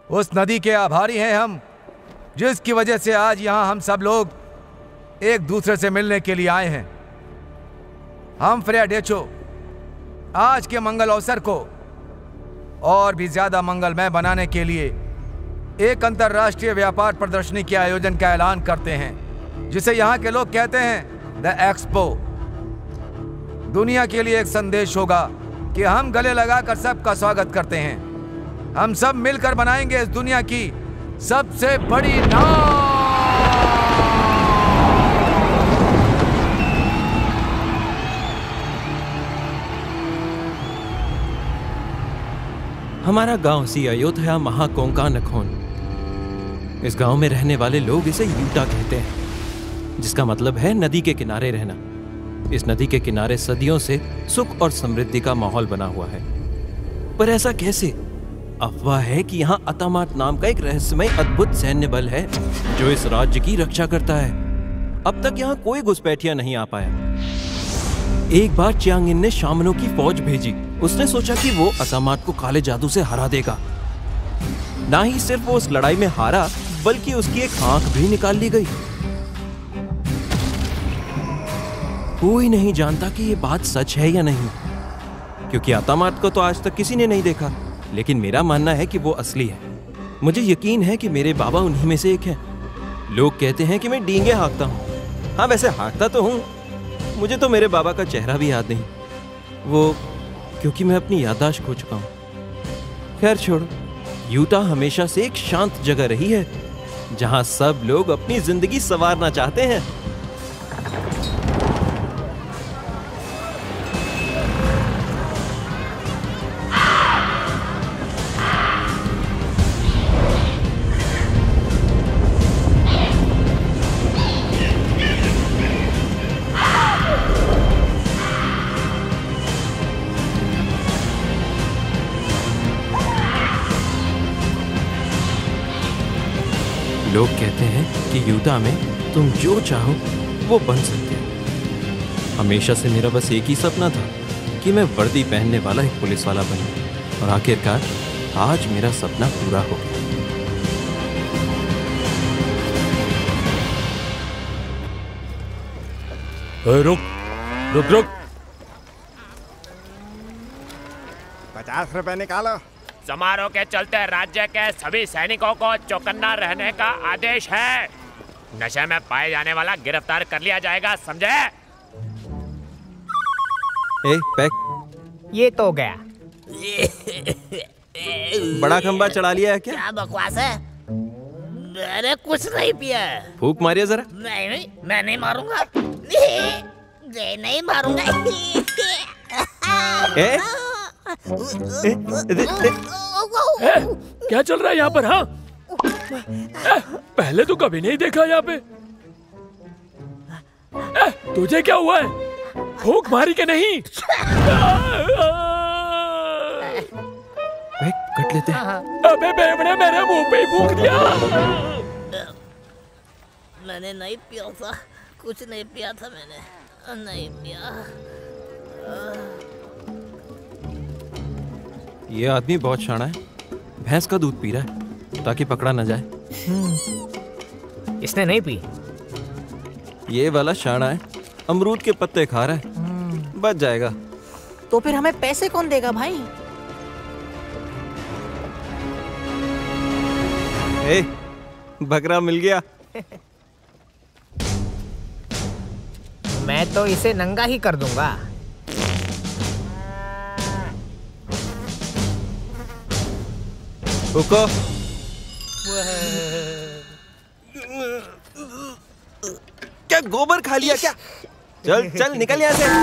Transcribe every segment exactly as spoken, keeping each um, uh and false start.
उस नदी के आभारी हैं हम, जिसकी वजह से आज यहाँ हम सब लोग एक दूसरे से मिलने के लिए आए हैं। हम फ्रेया डेचो आज के मंगल अवसर को और भी ज्यादा मंगलमय बनाने के लिए एक अंतर्राष्ट्रीय व्यापार प्रदर्शनी के आयोजन का ऐलान करते हैं, जिसे यहाँ के लोग कहते हैं द एक्सपो। दुनिया के लिए एक संदेश होगा कि हम गले लगाकर सबका स्वागत करते हैं। हम सब मिलकर बनाएंगे इस दुनिया की सबसे बड़ी नाव। हमारा गांव सी अयोध्या महाकोंकानखोन। इस गांव में रहने वाले लोग इसे यूटा कहते हैं, जिसका मतलब है नदी के किनारे रहना। इस नदी के किनारे सदियों से सुख और समृद्धि का माहौल बना हुआ है। पर ऐसा कैसे? अफवाह है कि यहाँ अतामाट नाम का एक रहस्यमय अद्भुत सैन्य बल है जो इस राज्य की रक्षा करता है। अब तक यहाँ कोई घुसपैठिया नहीं आ पाया। एक बार चियांगिन ने शामनों की फौज भेजी। उसने सोचा कि वो अतामाट को काले जादू से हरा देगा। ना ही सिर्फ वो उस लड़ाई में हारा, बल्कि उसकी एक आंख भी निकाल ली गई। कोई नहीं जानता कि ये बात सच है या नहीं, क्योंकि अतामाट को तो आज तक किसी ने नहीं देखा। लेकिन मेरा मानना है कि वो असली है। मुझे यकीन है कि मेरे बाबा उन्हीं में से एक हैं। लोग कहते हैं कि मैं डींगे हाँकता हूँ। हाँ, वैसे हाँकता तो हूँ। मुझे तो मेरे बाबा का चेहरा भी याद नहीं, वो क्योंकि मैं अपनी याददाश्त खो चुका हूँ। खैर छोड़ो, यूटा हमेशा से एक शांत जगह रही है जहाँ सब लोग अपनी जिंदगी संवारना चाहते हैं। लोग कहते हैं कि यूटा में तुम जो चाहो वो बन सकते हो। हमेशा से मेरा बस एक ही सपना था कि मैं वर्दी पहनने वाला एक पुलिस वाला बनूं, और आखिरकार आज मेरा सपना पूरा हो गया। रुक रुक रुक पचास रुपए निकालो। समारोह के चलते राज्य के सभी सैनिकों को चौकन्ना रहने का आदेश है। नशे में पाए जाने वाला गिरफ्तार कर लिया जाएगा, समझे? ए, पैक। ये तो गया। बड़ा खंबा चढ़ा लिया है क्या? क्या बकवास है? मैंने कुछ नहीं पिया। फूंक मारिए जरा। नहीं नहीं, मैं नहीं मारूंगा। नहीं, नहीं मारूंगा। ए? ए, ए, ए, ए, क्या चल रहा है यहाँ पर? हाँ, ए, पहले तो कभी नहीं देखा यहाँ पे। ए, तुझे क्या हुआ है? फूंक मारी के नहीं? कट लेते हैं। अबे बेवड़े, मेरे मुंह पे ही फूंक दिया। मैंने नहीं पिया था, कुछ नहीं पिया था मैंने, नहीं पिया। ये आदमी बहुत शाना है। भैंस का दूध पी रहा है ताकि पकड़ा न जाए। इसने नहीं पी। ये वाला शाना है, अमरूद के पत्ते खा रहा है, बच जाएगा। तो फिर हमें पैसे कौन देगा भाई? ए, बकरा मिल गया। मैं तो इसे नंगा ही कर दूंगा। रुको। क्या गोबर खा लिया क्या? चल चल निकल यहाँ से।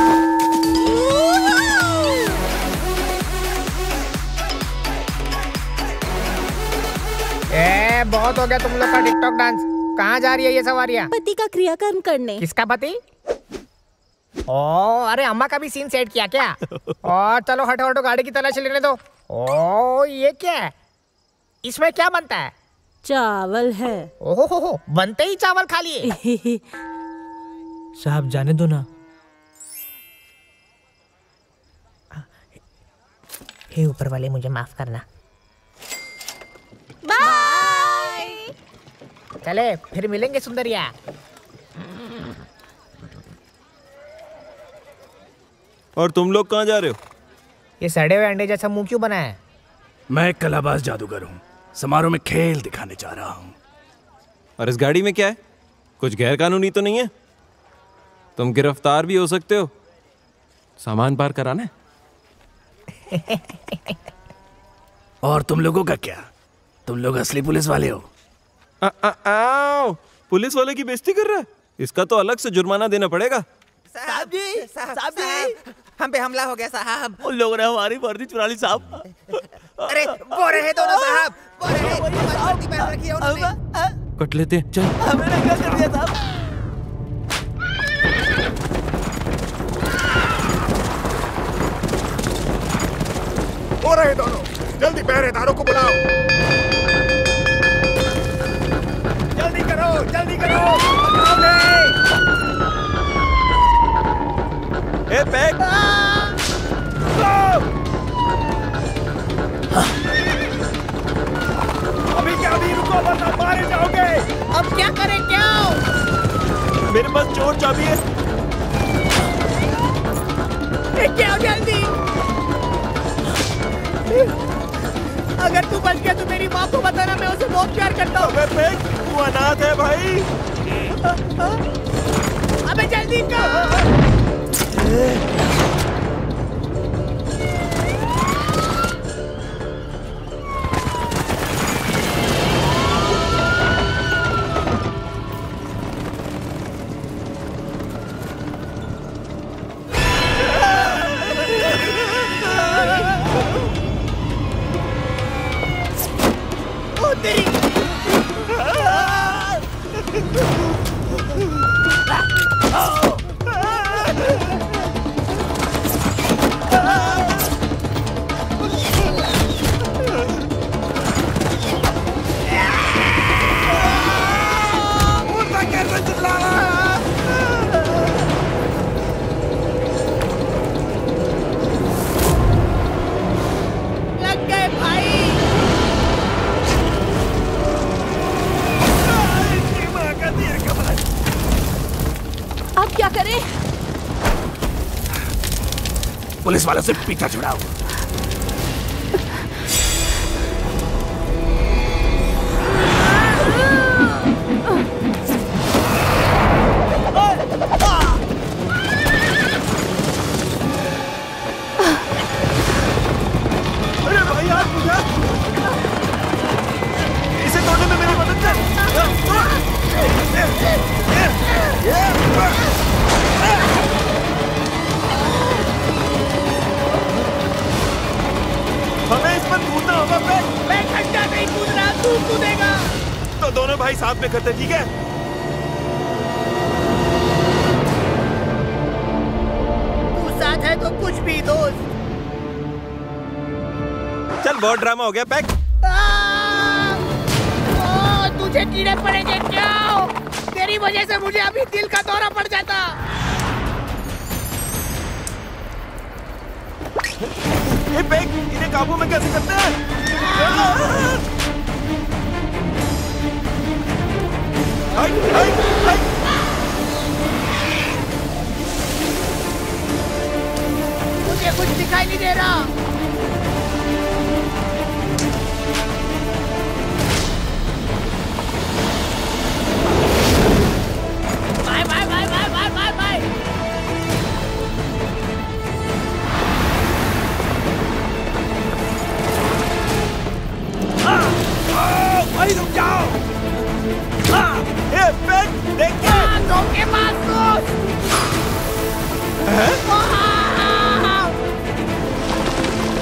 ए, बहुत हो गया तुम लोग का टिकटॉक डांस। कहाँ जा रही है ये सवारियाँ? पति का क्रियाकर्म करने। किसका पति? ओ, अरे अम्मा का भी सीन सेट किया क्या? और चलो हटो हटो, गाड़ी की तलाशी लेने दो। ओ, ये क्या है? इसमें क्या बनता है? चावल है। ओहो हो हो, बनते ही चावल खा लिए। साहब जाने दो ना। हे ऊपर वाले, मुझे माफ करना। चले फिर मिलेंगे सुंदरिया। और तुम लोग कहाँ जा रहे हो? ये सड़े हुए अंडे जैसा मुंह क्यों बना है? मैं एक कलाबाज जादूगर हूँ, समारोह में खेल दिखाने जा रहा हूँ। और इस गाड़ी में क्या है? कुछ गैर कानूनी तो नहीं है? तुम गिरफ्तार भी हो सकते हो। सामान पार कराना है। और तुम लोगों का क्या? तुम लोग असली पुलिस वाले हो। आ, आ, आओ, पुलिस वाले की बेइज्जती कर रहा है। इसका तो अलग से जुर्माना देना पड़ेगा। साहब जी, साहब जी, हम पे हमला हो गया साहब। उन लोगों ने हमारी वर्दी चुरा ली साहब। अरे वो रहे दोनों साहब, वो रहे, हमारी वर्दी पहन रखी है उन्होंने। कट लेते हैं, चल। हमने क्या कर दिया साहब? वो रहे दोनों, जल्दी पहरेदारों को बुलाओ। जल्दी करो, जल्दी करो, पकड़ो ले। ए पैक। अभी क्या अभी रुको, वरना मारे जाओगे। अब क्या करें क्या? मेरे पास चोर चाबी है। क्या जल्दी? अगर तू बच गया तो मेरी माँ को बताना, मैं उसे बहुत प्यार करता हूँ। अबे पैक, वो अनाथ है भाई। अबे जल्दी कर। पुलिस वालों से पीछा छुड़ाओ। अरे भाई यार, पूजा इसे तोड़ने में मेरी मदद कर। हमें इस पर कूदना होगा। मैं घंटा नहीं कूद रहा, तू कूदेगा। तो दोनों भाई साथ में करते, ठीक है? तू साथ है तो कुछ भी दोस्त। चल, बहुत ड्रामा हो गया पैक। ओ, तुझे कीड़े पड़ेंगे क्या? तेरी वजह से मुझे अभी दिल का दौरा पड़ जाता। ये पैक, इन्हें काबू में कैसे करते हैं? हाय, हाय, हाय। मुझे कुछ दिखाई नहीं दे रहा। Bye bye bye bye bye bye bye. भाई रुक जाओ। ए पैक, देख के। के पास दोस्त।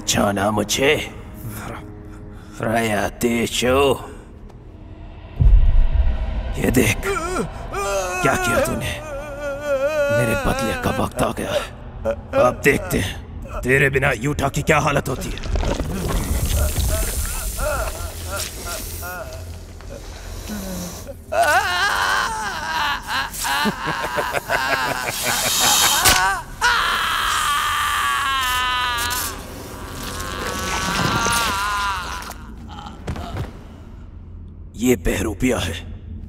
पहचाना मुझे? फ्राया देशो, ये देख क्या किया तूने। मेरे बदले का वक्त आ गया है। अब देखते हैं तेरे बिना यूटा की क्या हालत होती है। ये बहरूपिया है,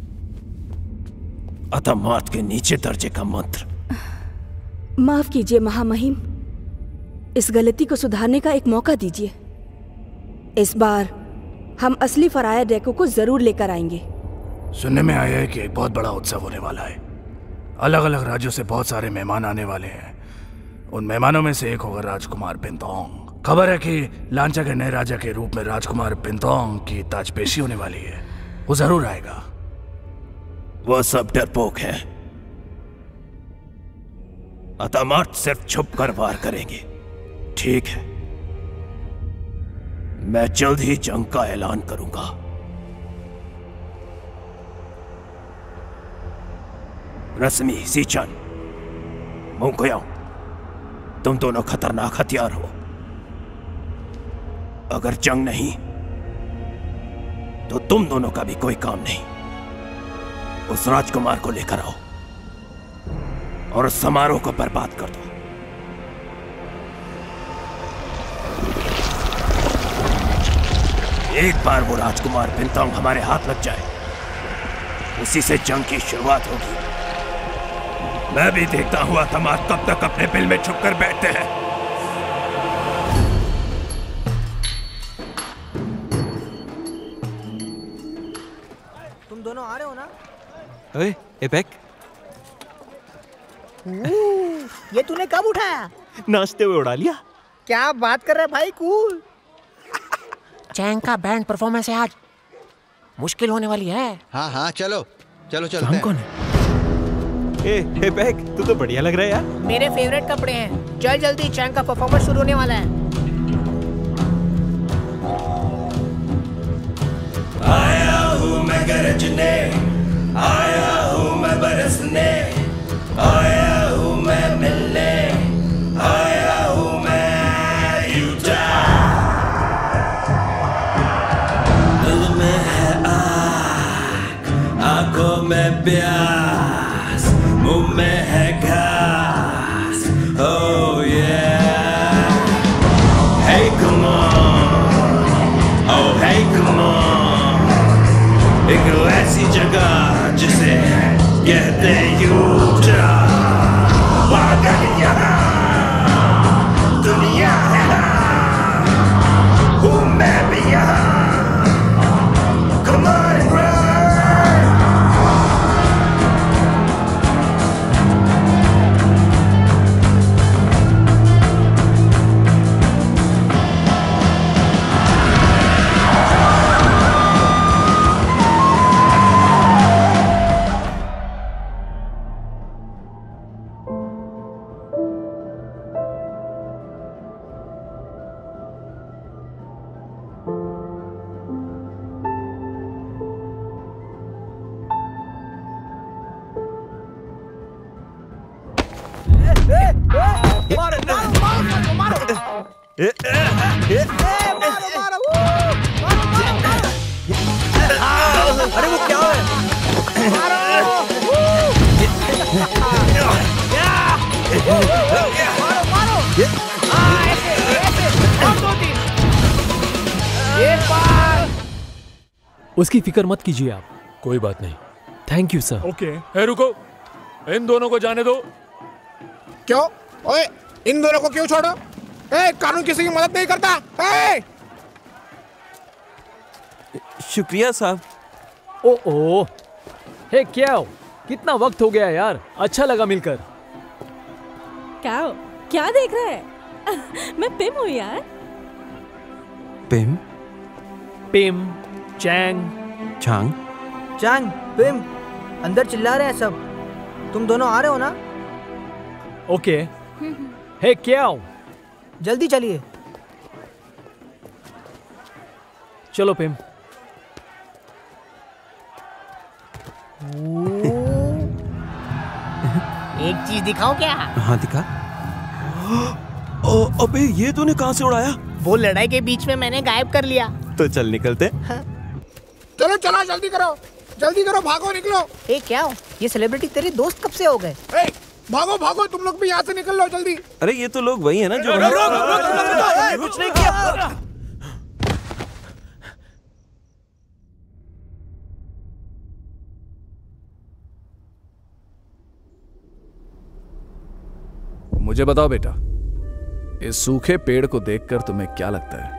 अतमात के नीचे दर्जे का मंत्र। माफ कीजिए महामहिम, इस गलती को सुधारने का एक मौका दीजिए। इस बार हम असली फराया डेको को जरूर लेकर आएंगे। सुनने में आया है कि एक बहुत बड़ा उत्सव होने वाला है। अलग अलग राज्यों से बहुत सारे मेहमान आने वाले हैं। उन मेहमानों में से एक होगा राजकुमार बिंतोंग। खबर है कि लांचा के नए राजा के रूप में राजकुमार बिंतोंग की ताजपेशी होने वाली है। वो जरूर आएगा। वो सब डरपोक है। अतामार्ट सिर्फ छुप कर वार करेंगे। ठीक है, मैं जल्द ही जंग का ऐलान करूंगा। रश्मि, सीचन, मुंगकुयांग, तुम दोनों खतरनाक हथियार हो। अगर जंग नहीं तो तुम दोनों का भी कोई काम नहीं। उस राजकुमार को लेकर आओ और उस समारोह को बर्बाद कर दो। एक बार वो राजकुमार बिंतोंग हमारे हाथ लग जाए, उसी से जंग की शुरुआत होगी। मैं भी देखता हुआ तमाम कब तक अपने बिल में छुप कर बैठते हैं। तुम दोनों आ रहे हो ना? ओए, एपेक, ये तूने कब उठाया? नाचते हुए उड़ा लिया। क्या बात कर रहा है भाई, कूल। चैंग का बैंड परफॉर्मेंस है आज, मुश्किल होने वाली है। हाँ हाँ चलो चलो चलो। हम कौन है? ए, ए बैग, तू तो बढ़िया लग रहा है यार। मेरे फेवरेट कपड़े हैं। चल जल्दी, चैंग का परफॉर्मेंस शुरू होने वाला है। आया हूँ मैं गरजने, आया हूँ मैं बरसने, आया हूँ मैं मिलने, आया हूँ मैं यूटा। दिल में है आग, आंखों में प्यास, मुंह में है घास। Oh yeah, hey come on, oh hey come on। एक ऐसी जगह जिसे कहते यूटा, पागल यहाँ दुनिया है ना, हूँ मैं भी यहाँ। Come on and run। अरे वो क्या है? उसकी फिक्र मत कीजिए आप। कोई बात नहीं। Thank you sir. ओके। है रुको, इन दोनों को जाने दो। क्यों? ओए, इन दोनों को क्यों छोड़ो? ए, कानून किसी की मदद नहीं करता। ए! शुक्रिया साहब। ओ ओ, हे क्या हो? कितना वक्त हो गया यार, अच्छा लगा मिलकर। क्या हो? क्या देख रहा है? मैं पिम हूँ यार। Pim? Pim, Chang, Chang, Chang, Pim, अंदर चिल्ला रहे हैं सब। तुम दोनों आ रहे हो ना? ओके। हे क्या हो? जल्दी चलिए। चलो पेम। एक चीज दिखाओ क्या? हाँ दिखा। ओ, अबे ये तूने कहाँ से उड़ाया? वो लड़ाई के बीच में मैंने गायब कर लिया। तो चल निकलते। हाँ। चलो चलो जल्दी करो, जल्दी करो, भागो निकलो। ए क्या हो? ये सेलिब्रिटी तेरे दोस्त कब से हो गए? ए, भागो भागो, तुम लोग भी यहाँ से निकल लो जल्दी। अरे ये तो लोग वही है ना जो कुछ नहीं किया। मुझे बताओ बेटा, इस सूखे पेड़ को देखकर तुम्हें क्या लगता है?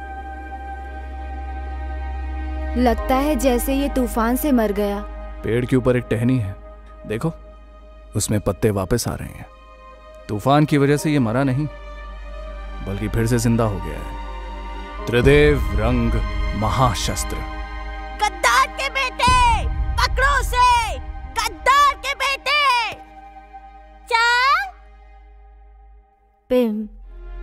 लगता है जैसे ये तूफान से मर गया। पेड़ के ऊपर एक टहनी है, देखो उसमें पत्ते वापस आ रहे हैं। तूफान की वजह से ये मरा नहीं, बल्कि फिर से जिंदा हो गया है। त्रिदेव रंग महाशस्त्र। गद्दार के बेटे, पकड़ो उसे, गद्दार के बेटे। चल पेम,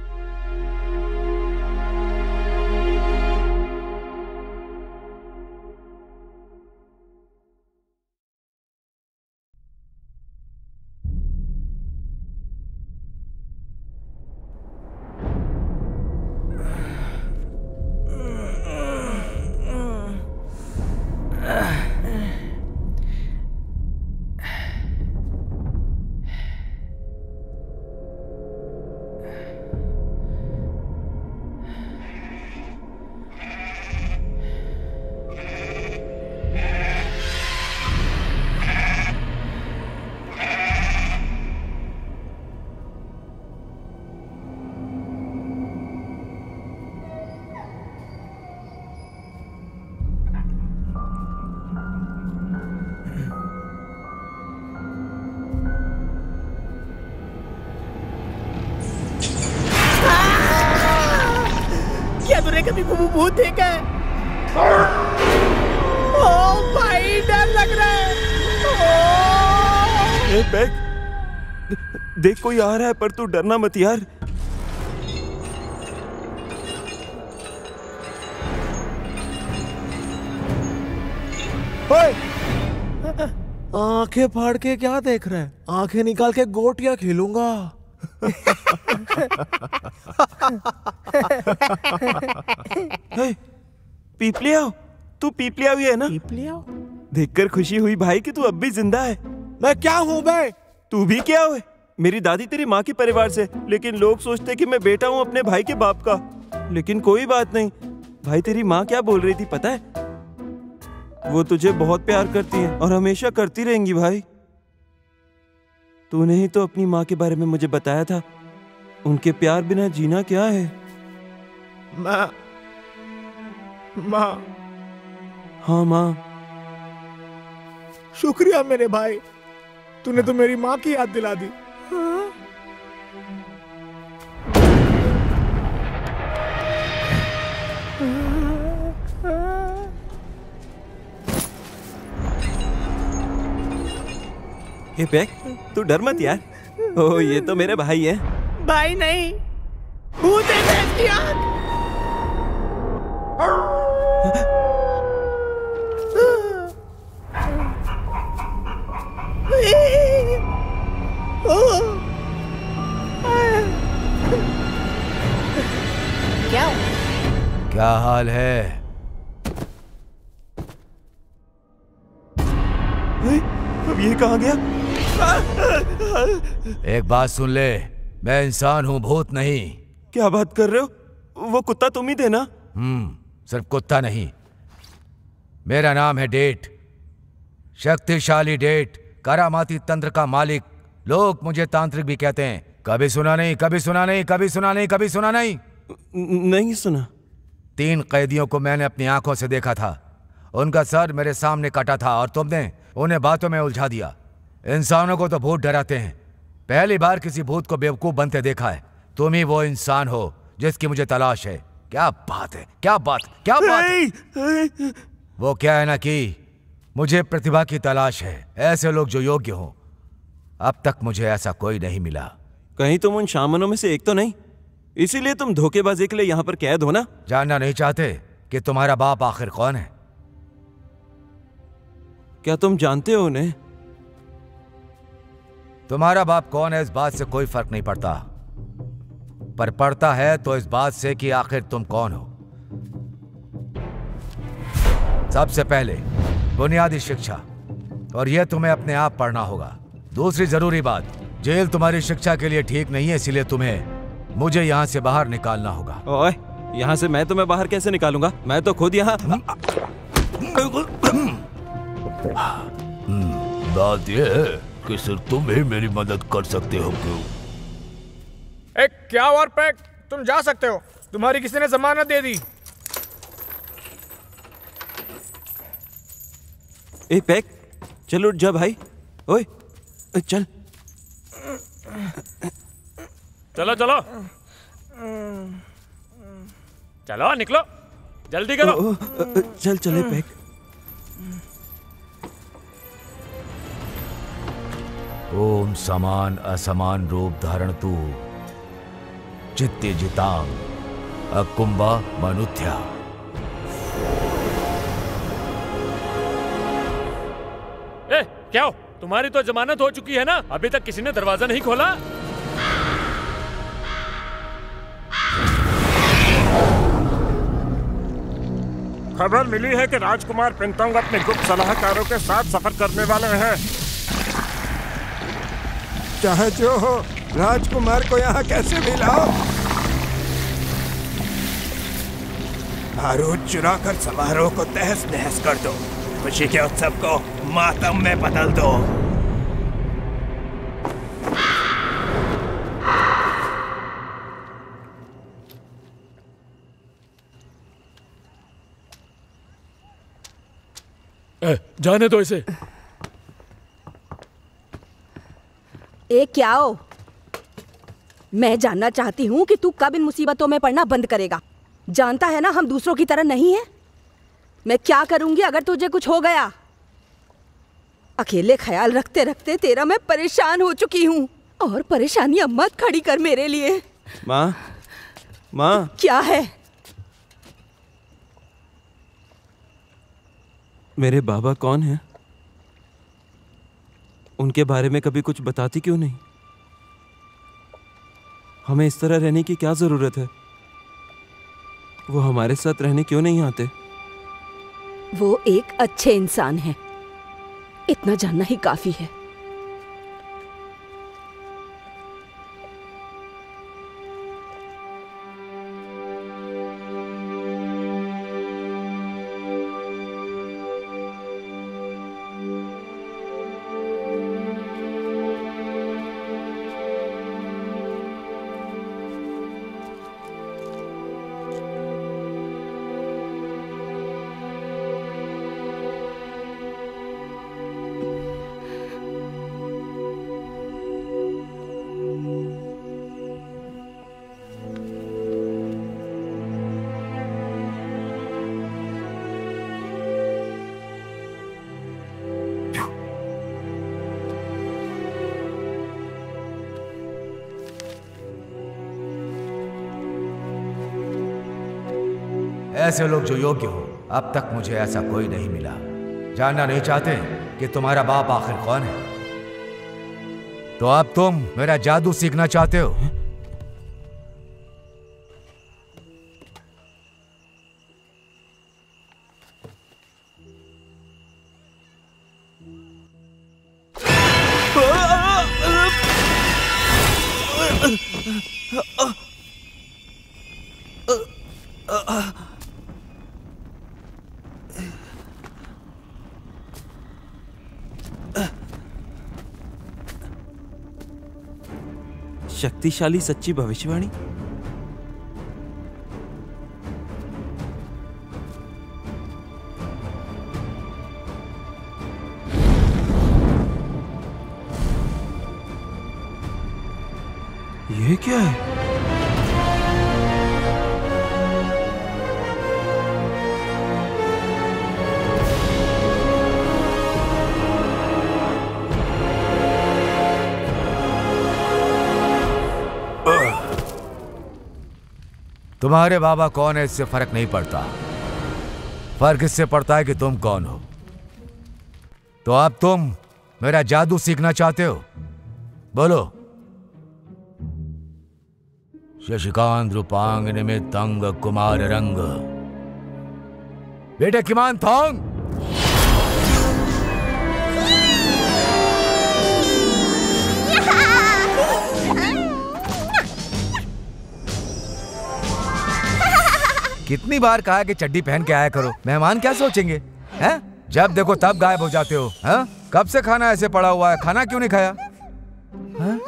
कभी भूत देखा है? ओ भाई डर लग रहा है। ए बैग, देख कोई आ रहा है पर तू डरना मत यार। आंखें फाड़ के क्या देख रहा है? आंखें निकाल के गोटियां खेलूंगा। पीपलिया, तू पीपलिया भी है ना? पीपलिया देखकर खुशी हुई भाई कि तू अब भी जिंदा है। मैं क्या हूँ बे? तू भी क्या हुए? मेरी दादी तेरी माँ के परिवार से, लेकिन लोग सोचते कि मैं बेटा हूँ अपने भाई के बाप का। लेकिन कोई बात नहीं भाई, तेरी माँ क्या बोल रही थी पता है? वो तुझे बहुत प्यार करती है और हमेशा करती रहेंगी भाई। तूने ही तो अपनी माँ के बारे में मुझे बताया था। उनके प्यार बिना जीना क्या है? माँ, माँ। हाँ माँ। शुक्रिया मेरे भाई, तूने तो मेरी माँ की याद दिला दी। ये बैग, तू डर मत यार। ओ ये तो मेरे भाई हैं। भाई नहीं, भूत है इसकी आँख। क्या क्या हाल है? अब ये कहाँ गया? एक बात सुन ले, मैं इंसान हूँ, भूत नहीं। क्या बात कर रहे हो? वो कुत्ता तुम ही थे ना? हम्म, सिर्फ कुत्ता नहीं, मेरा नाम है डेट, शक्तिशाली डेट, करामाती तंत्र का मालिक। लोग मुझे तांत्रिक भी कहते हैं। कभी सुना नहीं, कभी सुना नहीं, कभी सुना नहीं, कभी सुना नहीं? नहीं सुना। तीन कैदियों को मैंने अपनी आंखों से देखा था। उनका सर मेरे सामने कटा था और तुमने उन्हें बातों में उलझा दिया। इंसानों को तो भूत डराते हैं, पहली बार किसी भूत को बेवकूफ बनते देखा है। तुम ही वो इंसान हो जिसकी मुझे तलाश है। क्या बात है, क्या बात, क्या बात है? वो क्या है ना कि मुझे प्रतिभा की तलाश है, ऐसे लोग जो योग्य हो। अब तक मुझे ऐसा कोई नहीं मिला। कहीं तुम उन शामनों में से एक तो नहीं? इसीलिए तुम धोखेबाजी के लिए यहाँ पर कैद हो ना? जानना नहीं चाहते? कि तुम्हारा बाप आखिर कौन है? क्या तुम जानते हो उन्हें? तुम्हारा बाप कौन है इस बात से कोई फर्क नहीं पड़ता, पर पड़ता है तो इस बात से कि आखिर तुम कौन हो। सबसे पहले बुनियादी शिक्षा, और यह तुम्हें अपने आप पढ़ना होगा। दूसरी जरूरी बात, जेल तुम्हारी शिक्षा के लिए ठीक नहीं है, इसलिए तुम्हें मुझे यहाँ से बाहर निकालना होगा। ओए, यहाँ से मैं तुम्हें बाहर कैसे निकालूंगा? मैं तो खुद यहाँ। बात यह है कि सिर्फ तुम ही मेरी मदद कर सकते हो। क्यों? एक क्या और पैक, तुम जा सकते हो, तुम्हारी किसी ने जमानत दे दी। ए पैक, चल उठ जा भाई। ओए चल चलो चलो चलो, निकलो, जल्दी करो। ओ, ओ, चल चले पैक। ओम समान असमान रूप धारण तू चित्ते जितांग अकुंभा मनुथ्या। ए, क्या हो? तुम्हारी तो जमानत हो चुकी है ना, अभी तक किसी ने दरवाजा नहीं खोला। खबर मिली है कि राजकुमार पिंतोंग अपने गुप्त सलाहकारों के साथ सफर करने वाले हैं। चाहे जो हो, राजकुमार को यहाँ कैसे मिलाओ? बारूद चुरा कर समारोह को तहस नहस कर दो, खुशी के उत्सव को मातम में बदल दो। ए, जाने दो इसे। ए क्या हो? मैं जानना चाहती हूँ कि तू कब इन मुसीबतों में पड़ना बंद करेगा। जानता है ना हम दूसरों की तरह नहीं हैं। मैं क्या करूंगी अगर तुझे कुछ हो गया? अकेले ख्याल रखते रखते तेरा मैं परेशान हो चुकी हूँ, और परेशानियां मत खड़ी कर मेरे लिए। माँ, माँ। क्या है? मेरे बाबा कौन हैं? उनके बारे में कभी कुछ बताती क्यों नहीं? हमें इस तरह रहने की क्या जरूरत है? वो हमारे साथ रहने क्यों नहीं आते? वो एक अच्छे इंसान हैं, इतना जानना ही काफी है। ऐसे लोग जो योग्य हो, अब तक मुझे ऐसा कोई नहीं मिला। जानना नहीं चाहते कि तुम्हारा बाप आखिर कौन है? तो अब तुम मेरा जादू सीखना चाहते हो? शक्तिशाली सच्ची भविष्यवाणी। ये क्या है? तुम्हारे बाबा कौन है इससे फर्क नहीं पड़ता, फर्क इससे पड़ता है कि तुम कौन हो। तो अब तुम मेरा जादू सीखना चाहते हो? बोलो। शशिकांत रूपांग निमित अंग कुमार रंग। बेटे किमान थोंग, कितनी बार कहा कि चड्डी पहन के आया करो, मेहमान क्या सोचेंगे? हैं? जब देखो तब गायब हो जाते हो। हैं? कब से खाना ऐसे पड़ा हुआ है, खाना क्यों नहीं खाया? हैं?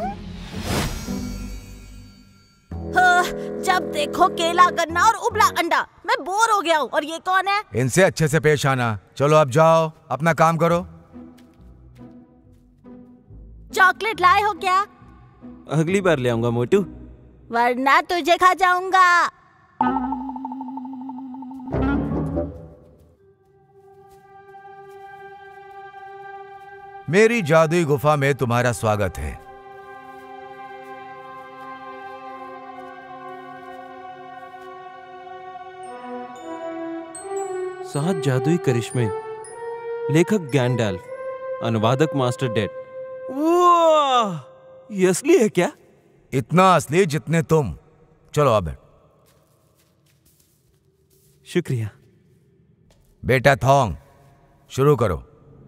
हाँ, जब देखो केला गन्ना और उबला अंडा, मैं बोर हो गया हूँ। और ये कौन है? इनसे अच्छे से पेश आना। चलो अब जाओ, अपना काम करो। चॉकलेट लाए हो क्या? अगली बार ले आऊंगा मोटू, वरना तुझे खा जाऊंगा। मेरी जादुई गुफा में तुम्हारा स्वागत है। सात जादुई करिश्मे, लेखक गैंडल्फ, अनुवादक मास्टर डेड। वाह, ये असली है क्या? इतना असली जितने तुम। चलो अब। शुक्रिया। बेटा थोंग, शुरू करो।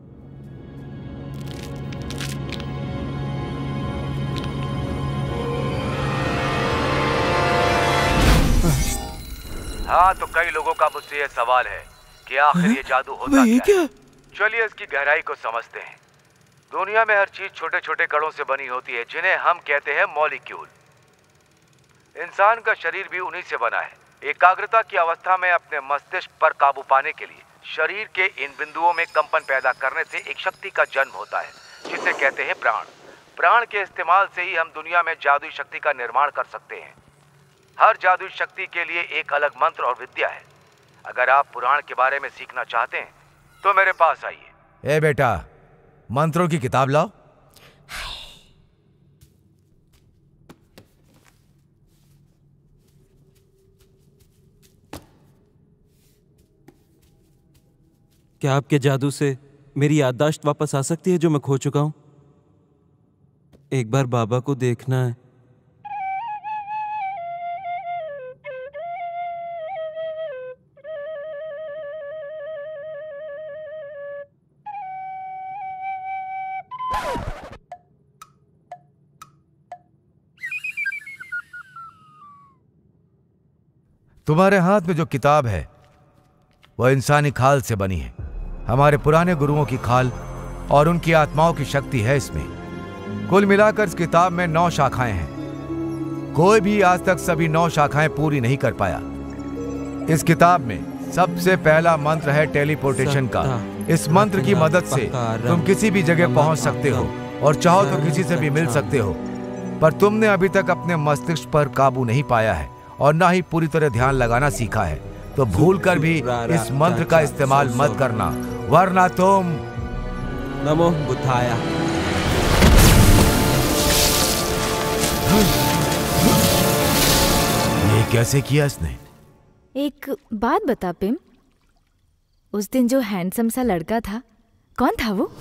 हाँ, तो कई लोगों का मुझसे यह सवाल है कि आखिर ये जादू होता क्या, क्या? है? चलिए इसकी गहराई को समझते हैं। दुनिया में हर चीज छोटे छोटे कणों से बनी होती है, जिन्हें हम कहते हैं मॉलिक्यूल। इंसान का शरीर भी उन्हीं से बना है। एकाग्रता की अवस्था में अपने मस्तिष्क पर काबू पाने के लिए शरीर के इन बिंदुओं में कंपन पैदा करने से एक शक्ति का जन्म होता है, जिसे कहते हैं प्राण। प्राण के इस्तेमाल से ही हम दुनिया में जादुई शक्ति का निर्माण कर सकते हैं। हर जादुई शक्ति के लिए एक अलग मंत्र और विद्या है। अगर आप पुराण के बारे में सीखना चाहते हैं तो मेरे पास आइए। ए बेटा, मंत्रों की किताब लाओ। क्या आपके जादू से मेरी याददाश्त वापस आ सकती है जो मैं खो चुका हूं? एक बार बाबा को देखना है। तुम्हारे हाथ में जो किताब है वह इंसानी खाल से बनी है। हमारे पुराने गुरुओं की खाल और उनकी आत्माओं की शक्ति है इसमें। कुल मिलाकर इस किताब में नौ शाखाएं हैं। कोई भी आज तक सभी नौ शाखाएं पूरी नहीं कर पाया। इस किताब में सबसे पहला मंत्र है टेलीपोर्टेशन का। इस मंत्र की मदद से तुम किसी भी जगह पहुंच सकते हो और चाहो तो किसी से भी मिल सकते हो। पर तुमने अभी तक अपने मस्तिष्क पर काबू नहीं पाया है और ना ही पूरी तरह ध्यान लगाना सीखा है। तो भूल कर भी इस मंत्र का इस्तेमाल मत करना, वरना तुम। नमो बुद्धाय। ये कैसे किया इसने? एक बात बता पिम, उस दिन जो हैंडसम सा लड़का था, कौन था वो?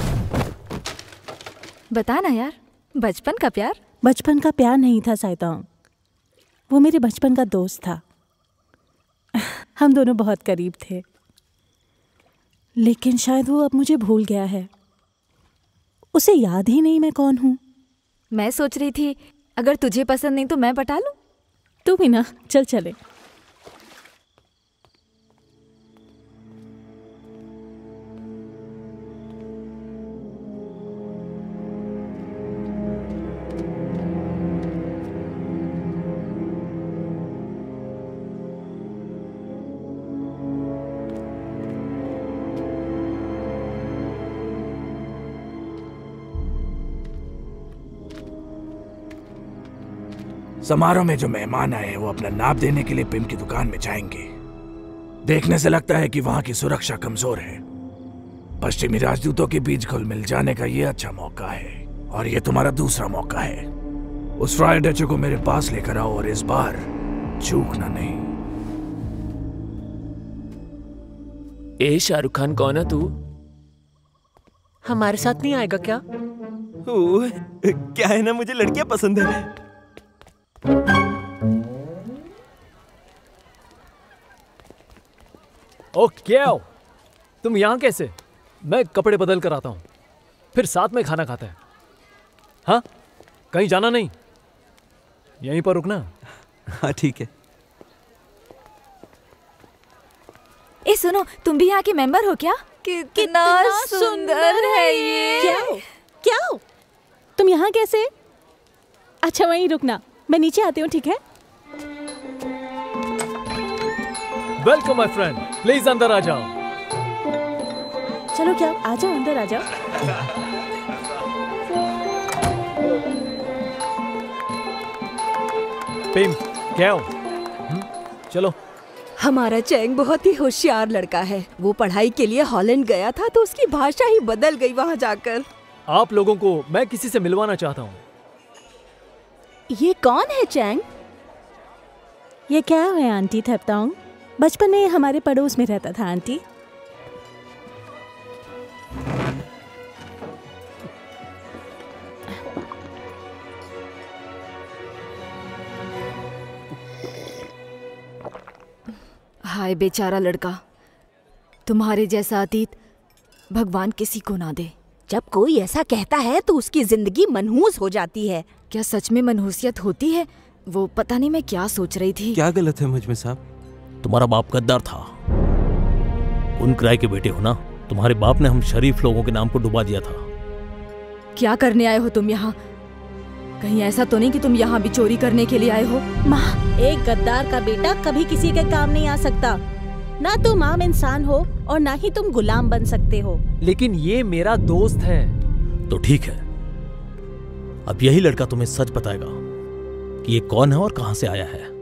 बता ना यार, बचपन का प्यार। बचपन का प्यार नहीं था साइतांग, वो मेरे बचपन का दोस्त था। हम दोनों बहुत करीब थे, लेकिन शायद वो अब मुझे भूल गया है। उसे याद ही नहीं मैं कौन हूँ। मैं सोच रही थी अगर तुझे पसंद नहीं तो मैं पटा लूं। तू भी ना, चल चले। समारोह में जो मेहमान आए हैं वो अपना नाप देने के लिए पिम की दुकान में जाएंगे। देखने से लगता है कि वहां की सुरक्षा कमजोर है। पश्चिमी राजदूतों के बीच घुल मिल जाने का ये अच्छा मौका है, और ये तुम्हारा दूसरा मौका है। उस फ्राई डचो को मेरे पास लेकर आओ और इस बार चूकना नहीं। ए शाहरुख खान कौन है तू? हमारे साथ नहीं आएगा क्या? ओह, क्या है ना, मुझे लड़कियां पसंद है। ओ क्या हो? तुम यहाँ कैसे? मैं कपड़े बदल कर आता हूँ, फिर साथ में खाना खाते हैं। हाँ, कहीं जाना नहीं, यहीं पर रुकना। हाँ ठीक है। ए सुनो, तुम भी यहाँ के मेंबर हो क्या? कितना, कितना सुंदर है ये। क्या हो? क्या हो? तुम यहाँ कैसे? अच्छा वहीं रुकना, मैं नीचे आती हूँ, ठीक है? वेलकम माय फ्रेंड, प्लीज अंदर आ जाओ। चलो क्या, आ जाओ अंदर आ जाओ। पिम, क्या हो? चलो। हमारा चैंग बहुत ही होशियार लड़का है। वो पढ़ाई के लिए हॉलैंड गया था तो उसकी भाषा ही बदल गई वहाँ जाकर। आप लोगों को मैं किसी से मिलवाना चाहता हूँ। ये कौन है चैंग? ये क्या है आंटी थेपतांग? बचपन में हमारे पड़ोस में रहता था आंटी। हाय बेचारा लड़का, तुम्हारे जैसा अतीत भगवान किसी को ना दे। जब कोई ऐसा कहता है तो उसकी जिंदगी मनहूस हो जाती है। क्या सच में मनहूसियत होती है? वो पता नहीं मैं क्या सोच रही थी। क्या गलत है मुझ में साहब? तुम्हारा बाप गद्दार था। उन किराए के बेटे हो ना? तुम्हारे बाप ने हम शरीफ लोगों के नाम को डुबा दिया था। क्या करने आए हो तुम यहाँ? कहीं ऐसा तो नहीं कि तुम यहाँ भी चोरी करने के लिए आए हो? माँ, एक गद्दार का बेटा कभी किसी के काम नहीं आ सकता। ना तुम आम इंसान हो और ना ही तुम गुलाम बन सकते हो। लेकिन ये मेरा दोस्त है। तो ठीक है, अब यही लड़का तुम्हें सच बताएगा कि ये कौन है और कहां से आया है।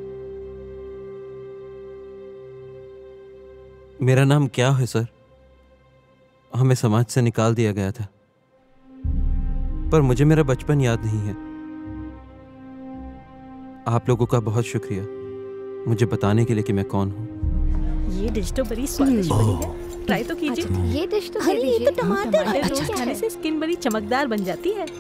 मेरा नाम क्या है सर? हमें समाज से निकाल दिया गया था, पर मुझे मेरा बचपन याद नहीं है। आप लोगों का बहुत शुक्रिया मुझे बताने के लिए कि मैं कौन हूँ। ये डिश तो बड़ी स्वादिष्ट बनी है, ट्राई तो कीजिए। अच्छा, ये डिश तो अरे ये तो टमाटर अच्छा, रोज अच्छा, खाने से स्किन बड़ी चमकदार बन जाती है।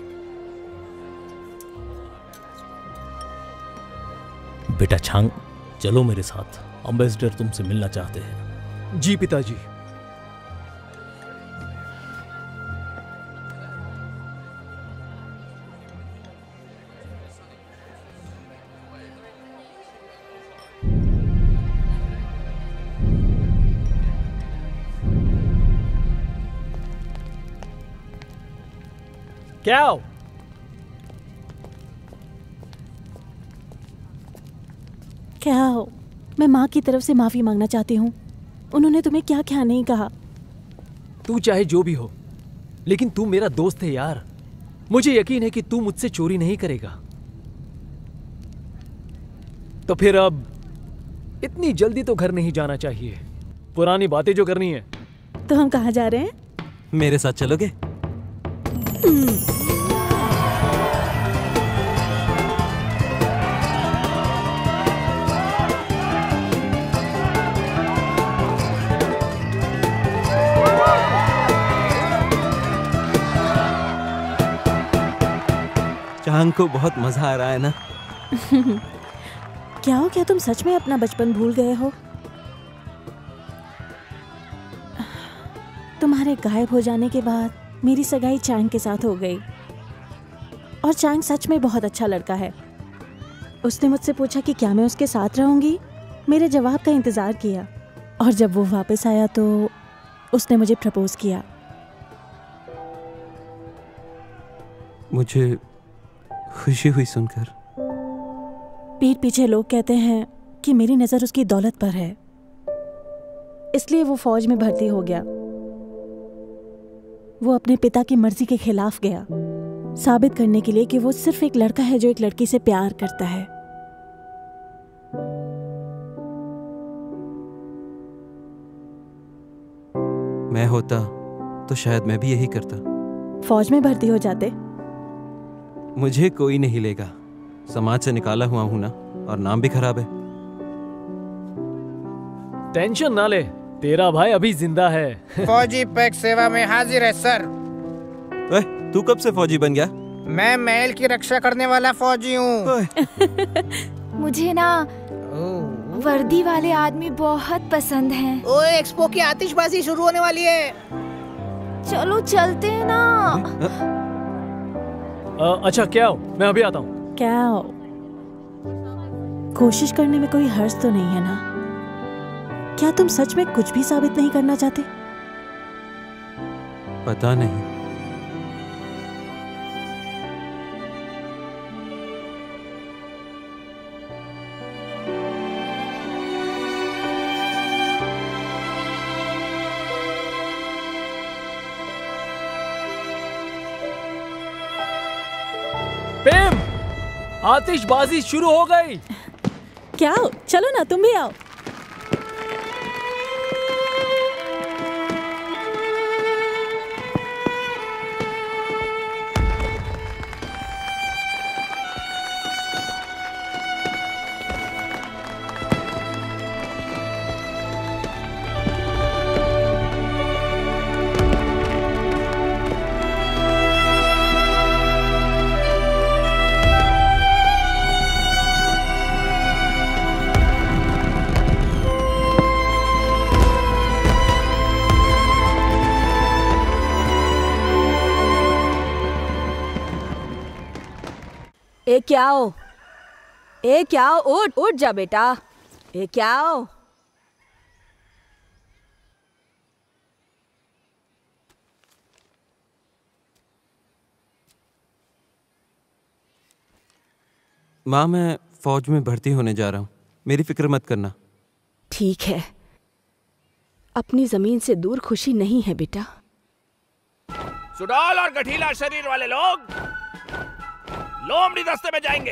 बेटा छांग, चलो मेरे साथ, अम्बेसडर तुमसे मिलना चाहते हैं। जी पिताजी। क्या हो? क्या हो? मैं माँ की तरफ से माफी मांगना चाहती हूँ। उन्होंने तुम्हें क्या क्या नहीं कहा। तू चाहे जो भी हो, लेकिन तू मेरा दोस्त है यार। मुझे यकीन है कि तू मुझसे चोरी नहीं करेगा। तो फिर अब इतनी जल्दी तो घर नहीं जाना चाहिए। पुरानी बातें जो करनी है। तो हम कहाँ जा रहे हैं? मेरे साथ चलोगे? चांग को बहुत मजा आ रहा है ना? क्या हो, क्या तुम सच में अपना बचपन भूल गए हो? तुम्हारे गायब हो जाने के बाद मेरी सगाई चांग के साथ हो गई। और चांग सच में बहुत अच्छा लड़का है। उसने मुझसे पूछा कि क्या मैं उसके साथ रहूंगी। मेरे जवाब का इंतजार किया और जब वो वापस आया तो उसने मुझे प्रपोज किया। मुझे खुशी हुई सुनकर। पीठ पीछे लोग कहते हैं कि मेरी नजर उसकी दौलत पर है, इसलिए वो फौज में भर्ती हो गया। वो अपने पिता की मर्जी के खिलाफ गया, साबित करने के लिए कि वो सिर्फ एक लड़का है जो एक लड़की से प्यार करता है। मैं होता तो शायद मैं भी यही करता। फौज में भर्ती हो जाते। मुझे कोई नहीं लेगा। समाज से निकाला हुआ हूं ना, और नाम भी खराब है। टेंशन ना ले, तेरा भाई अभी जिंदा है। फौजी पैक सेवा में हाजिर है सर। ए, तू कब से फौजी बन गया? मैं महल की रक्षा करने वाला फौजी हूँ। मुझे ना वर्दी वाले आदमी बहुत पसंद हैं। ओए, एक्सपो की आतिशबाजी शुरू होने वाली है। चलो चलते हैं ना। आ, अच्छा क्या हो, मैं अभी आता हूँ। क्या हो? कोशिश करने में कोई हर्ज तो नहीं है ना? क्या तुम सच में कुछ भी साबित नहीं करना चाहते? पता नहीं। पेम, आतिशबाजी शुरू हो गई। क्या हो? चलो ना, तुम भी आओ। ए क्या हो? ए क्या हो? उठ उठ जा बेटा। ए क्या हो? माँ, मैं फौज में भर्ती होने जा रहा हूँ, मेरी फिक्र मत करना। ठीक है, अपनी जमीन से दूर खुशी नहीं है बेटा। सुडौल और गठीला शरीर वाले लोग लोमड़ी दस्ते में जाएंगे,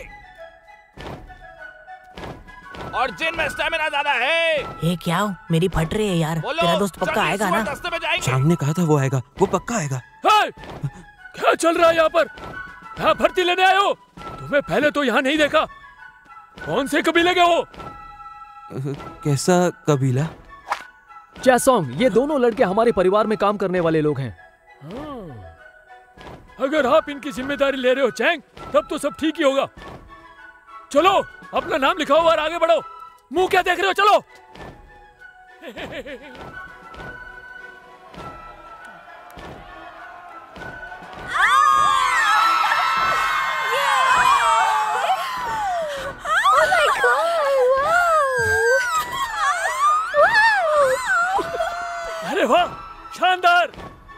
और जिनमें स्टेमिना ज्यादा है। ये क्या हो? मेरी फट रही है यार। तेरा दोस्त पक्का आएगा ना? दस्ते में जाएंगे। चांग ने कहा था वो आएगा, वो पक्का आएगा। हे! क्या चल रहा है यहाँ पर? यहाँ भर्ती लेने आए हो? तुम्हें पहले तो यहाँ नहीं देखा। कौन से कबीले के हो? कैसा कबीला? चैसोंग, ये दोनों लड़के हमारे परिवार में काम करने वाले लोग हैं। अगर आप इनकी जिम्मेदारी ले रहे हो चैंग, तब तो सब ठीक ही होगा। चलो अपना नाम लिखाओ और आगे बढ़ो। मुंह क्या देख रहे हो? चलो। अरे वाह, शानदार।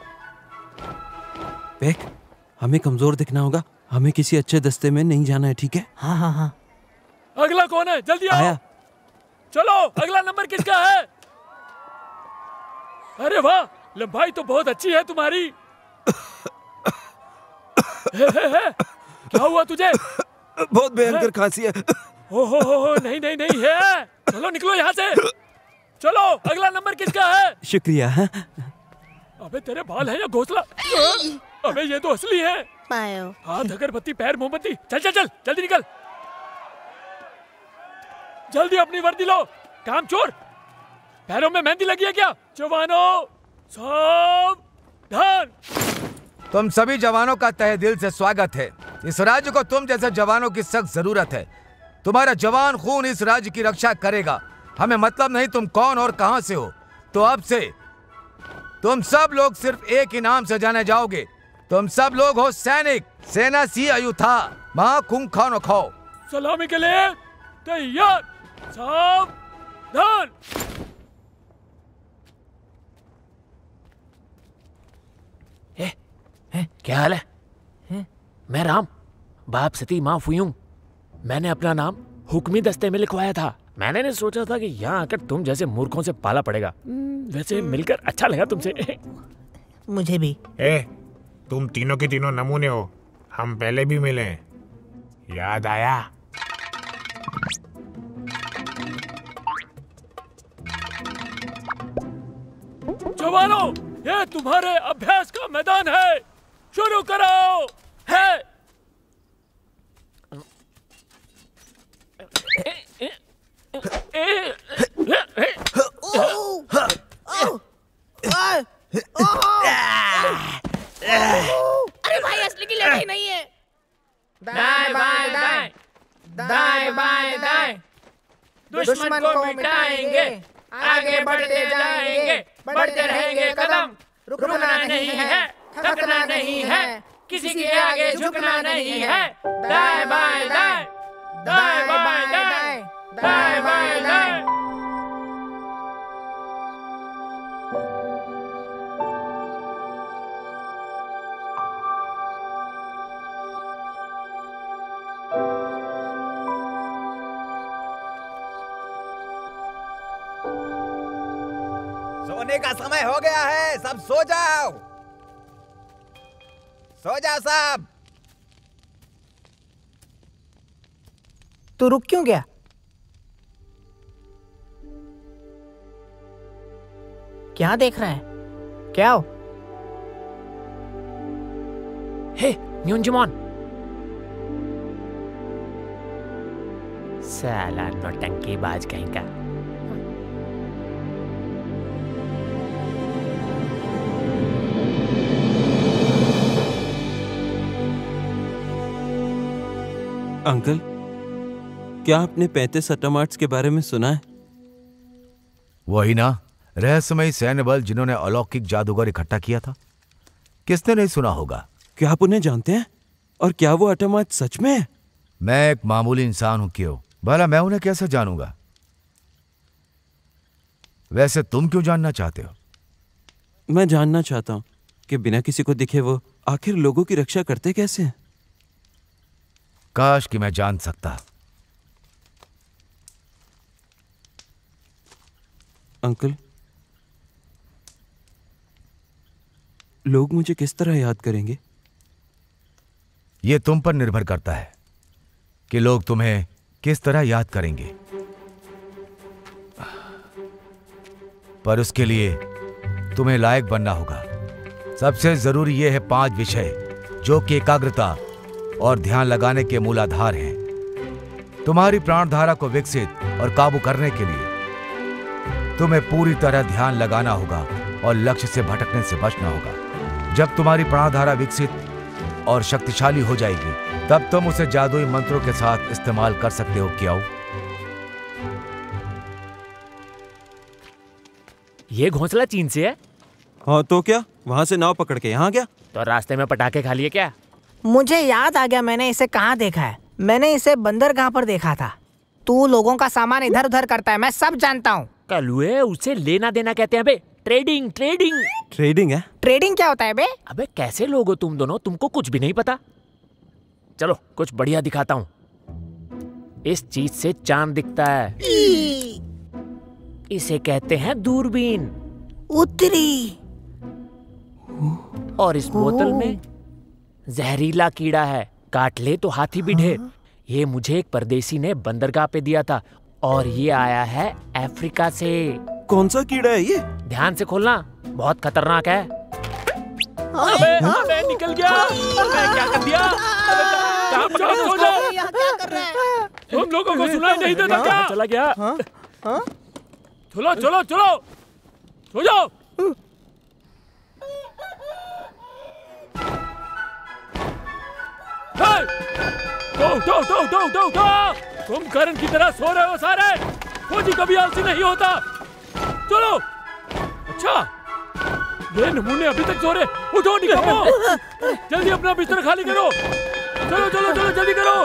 पेक, हमें कमजोर दिखना होगा, हमें किसी अच्छे दस्ते में नहीं जाना है, ठीक है? हाँ हाँ हाँ। अगला कौन है? जल्दी आओ। आया। चलो, अगला नंबर किसका है? अरे वाह, लंबाई तो बहुत अच्छी है तुम्हारी। हे, हे, हे, क्या हुआ तुझे? बहुत भयंकर खांसी है। ओ हो हो, नहीं नहीं नहीं है। चलो निकलो यहाँ से। चलो, अगला नंबर किसका है? शुक्रिया। अबे तेरे बाल हैं या घोंसला? अबे ये तो असली है। पायो। हाथ अगरबत्ती, पैर मोमबत्ती। चल चल चल, जल्दी निकल। जल्दी अपनी वर्दी लो, काम चोर। पैरों में मेहंदी लगी है क्या? जवानों, सावधान। तुम सभी जवानों का तहे दिल से स्वागत है। इस राज्य को तुम जैसे जवानों की सख्त जरूरत है। तुम्हारा जवान खून इस राज्य की रक्षा करेगा। हमें मतलब नहीं तुम कौन और कहां से हो। तो अब से तुम सब लोग सिर्फ एक इनाम से जाने जाओगे। तुम सब लोग हो सैनिक, सेना सी अयुथा महा कुंग खानो खाओ। सलामी के लिए तैयार, सावधान। ए, ए, क्या हाल है? ए, मैं राम, बाप सती माँ फुयूं। मैंने अपना नाम हुक्मी दस्ते में लिखवाया था। मैंने नहीं सोचा था कि यहाँ आकर तुम जैसे मूर्खों से पाला पड़ेगा। वैसे मिलकर अच्छा लगा तुमसे। मुझे भी। ए, तुम तीनों के तीनों नमूने हो। हम पहले भी मिले हैं, याद आया? जवानों, ये तुम्हारे अभ्यास का मैदान है। शुरू करो। है दाएं बाएं दाएं, दुश्मन को मिटाएंगे, आगे बढ़ते जाएंगे, बढ़ते रहेंगे कदम, रुकना नहीं है, थकना नहीं है, किसी के आगे झुकना नहीं है। दाएं बाएं दाएं, दाएं बाएं दाएं, दाएं बाएं दाएं। सोने का समय हो गया है, सब सो जाओ, सो जाओ सब। तू रुक क्यों गया? क्या देख रहा है? क्या हो? हे न्यूनजमॉन, साला नौटंकीबाज कहीं का। अंकल, क्या आपने पैंतीस अटमार्ट्स के बारे में सुना है? वही ना, रहस्यमयी सैन्य बल जिन्होंने अलौकिक जादूगर इकट्ठा किया था। किसने नहीं सुना होगा? क्या आप उन्हें जानते हैं? और क्या वो अटमार्ट्स सच में है? मैं एक मामूली इंसान हूं, क्यों भला मैं उन्हें कैसे जानूंगा? वैसे तुम क्यों जानना चाहते हो? मैं जानना चाहता हूं कि बिना किसी को दिखे वो आखिर लोगों की रक्षा करते कैसे हैं। काश कि मैं जान सकता। अंकल, लोग मुझे किस तरह याद करेंगे? यह तुम पर निर्भर करता है कि लोग तुम्हें किस तरह याद करेंगे, पर उसके लिए तुम्हें लायक बनना होगा। सबसे जरूरी यह है पांच विषय जो कि एकाग्रता और ध्यान लगाने के मूलाधार हैं। तुम्हारी प्राणधारा को विकसित और काबू करने के लिए तुम्हें पूरी तरह ध्यान लगाना होगा और लक्ष्य से भटकने से बचना होगा। जब तुम्हारी प्राणधारा विकसित और शक्तिशाली हो जाएगी, तब तुम उसे जादुई मंत्रों के साथ इस्तेमाल कर सकते हो। क्या हो? ये घोंसला चीन से है? हाँ तो क्या, वहां से नाव पकड़ के यहाँ गया? तो रास्ते में पटाखे खा लिए क्या? मुझे याद आ गया, मैंने इसे कहाँ देखा है। मैंने इसे बंदरगाह पर देखा था। तू लोगों का सामान इधर उधर करता है, मैं सब जानता हूँ। कलुए, उसे लेना देना कहते हैं बे। ट्रेडिंग ट्रेडिंग ट्रेडिंग है? ट्रेडिंग क्या होता है बे? अबे कैसे लोग हो तुम दोनों, तुमको कुछ भी नहीं पता। चलो कुछ बढ़िया दिखाता हूँ। इस चीज से चांद दिखता है, इसे कहते हैं दूरबीन। उत्तरी। और इस बोतल में जहरीला कीड़ा है, काट ले तो हाथी भी ढेर। ये मुझे एक परदेसी ने बंदरगाह पे दिया था और ये आया है अफ्रीका से। कौन सा कीड़ा है ये? ध्यान से खोलना, बहुत खतरनाक है। अबे, अबे निकल गया। अबे क्या कर दिया? क्या कर रहा है? तुम लोगों को सुनाई नहीं देता क्या? चला गया। चलो चलो चलो, सो जाओ। दो दो दो दो दो दो, तुम करण की तरह सो रहे हो सारे। फौजी कभी आलसी नहीं होता। चलो। अच्छा, ये नमूने अभी तक सो रहे। उठो निकलो, जल्दी अपना बिस्तर खाली करो। चलो चलो चलो जल्दी करो।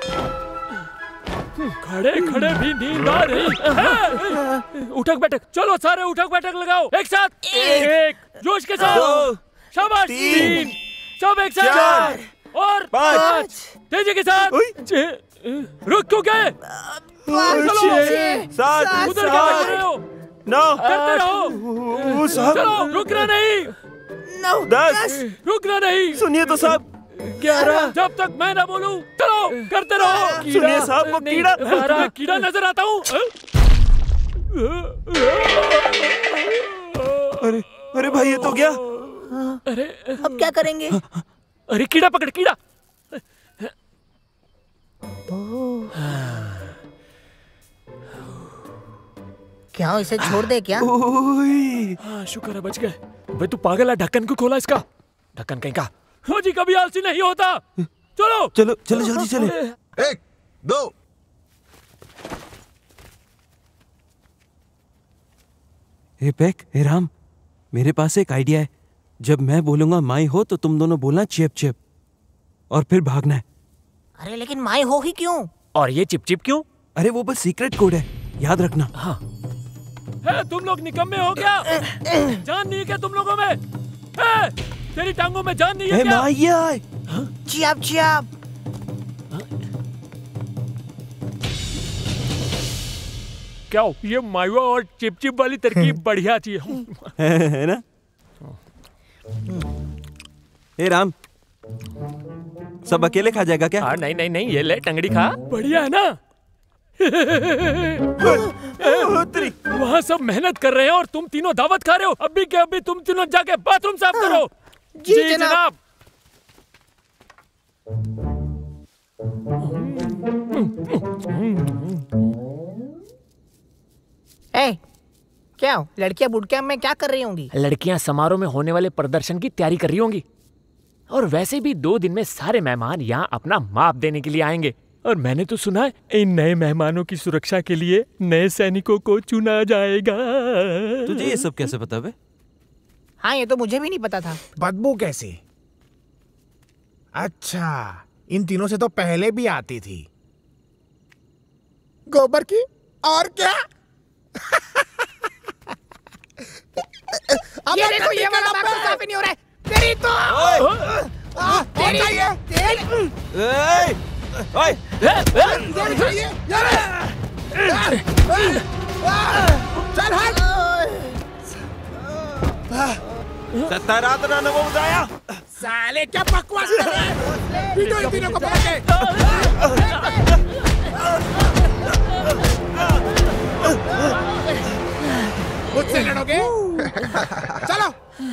खड़े खड़े भी नींद आ रही। उठक बैठक, चलो सारे उठक बैठक लगाओ एक साथ। एक, जोश के साथ। शाबाश। तीन, सब एक साथ। चार और पाँच, तेजी के साथ। रुक क्यों गए? सात, उधर क्या कर रहे हो? नौ, करते रहो। चलो रुकना नहीं। नौ, दस, रुकना नहीं। सुनिए तो साहब। ग्यारह, जब तक मैं ना बोलूं चलो करते रहो। सुनिए साहब, वो कीड़ा। मैं कीड़ा नजर आता हूँ। अरे अरे भाई, ये तो गया। अरे अब क्या करेंगे? अरे कीड़ा पकड़, कीड़ा। क्या इसे छोड़ दे क्या? हाँ, शुक्र है बच गए। भाई तू पागल है, ढक्कन को खोला इसका। ढक्कन कहीं का। फौजी कभी आलसी नहीं होता। चलो चलो चलो जल्दी चले। एक, दो, हे पैक, हे राम, मेरे पास एक आइडिया है। जब मैं बोलूंगा माई हो तो तुम दोनों बोलना चिप चिप और फिर भागना है। अरे लेकिन माई हो ही क्यों? और ये चिप चिप क्यों? अरे वो बस सीक्रेट कोड है, याद रखना। हाँ। है, तुम लोग निकम्मे हो क्या? जान नहीं है क्या तुम लोगों में? है, तेरी टांगों में जान नहीं है क्या? माया चियाप चियाप। क्या हो? ये मायुआ और चिपचिप वाली तरकीब बढ़िया थी है ना? हे राम, सब अकेले खा जाएगा क्या? हाँ, नहीं नहीं नहीं, ये ले टंगड़ी खा। बढ़िया है ना? वहाँ सब मेहनत कर रहे हैं और तुम तीनों दावत खा रहे हो। अभी के अभी तुम तीनों जाके बाथरूम साफ करो। जी, जी जनाब। ए, क्या हो? लड़कियां बूट कैंप में क्या कर रही होंगी? लड़कियां समारोह में होने वाले प्रदर्शन की तैयारी कर रही होंगी। और वैसे भी दो दिन में सारे मेहमान यहाँ अपना माप देने के लिए आएंगे। और मैंने तो सुना है इन नए मेहमानों की सुरक्षा के लिए नए सैनिकों को चुना जाएगा। तुझे ये सब कैसे पता बे? हाँ, ये तो मुझे भी नहीं पता था। बदबू कैसी? अच्छा, इन तीनों से तो पहले भी आती थी। गोबर की और क्या? अब ये देखो, ये वाला बाक्स साफ ही नहीं हो रहा है। तेरी तो आ, तेरी तेरी ओए, चाहिए चल हट। सत्ताराधना नमो बुदाया। साले क्या बकवास कर रहे हैं? पीटो इन तीनों को पकड़ के। मुझसे लड़ोगे? चलो।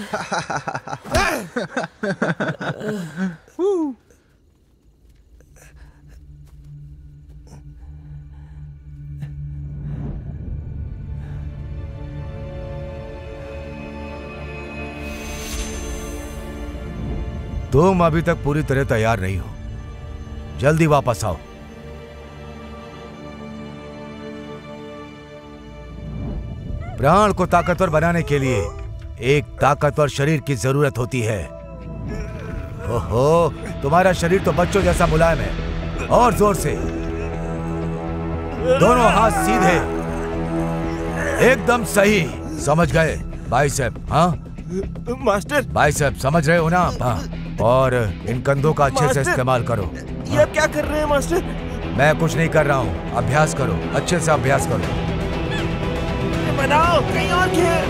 तुम अभी तक पूरी तरह तैयार नहीं हो, जल्दी वापस आओ। प्राण को ताकतवर बनाने के लिए एक ताकतवर शरीर की जरूरत होती है। ओहो, तुम्हारा शरीर तो बच्चों जैसा मुलायम है। और जोर से, दोनों हाथ सीधे, एकदम सही। समझ गए बाइसेप? हाँ मास्टर। बाइसेप समझ रहे हो ना? हाँ। और इन कंधों का अच्छे से इस्तेमाल करो। ये आप क्या कर रहे हैं मास्टर? मैं कुछ नहीं कर रहा हूँ, अभ्यास करो, अच्छे से अभ्यास करो। बनाओ कहीं और खेल।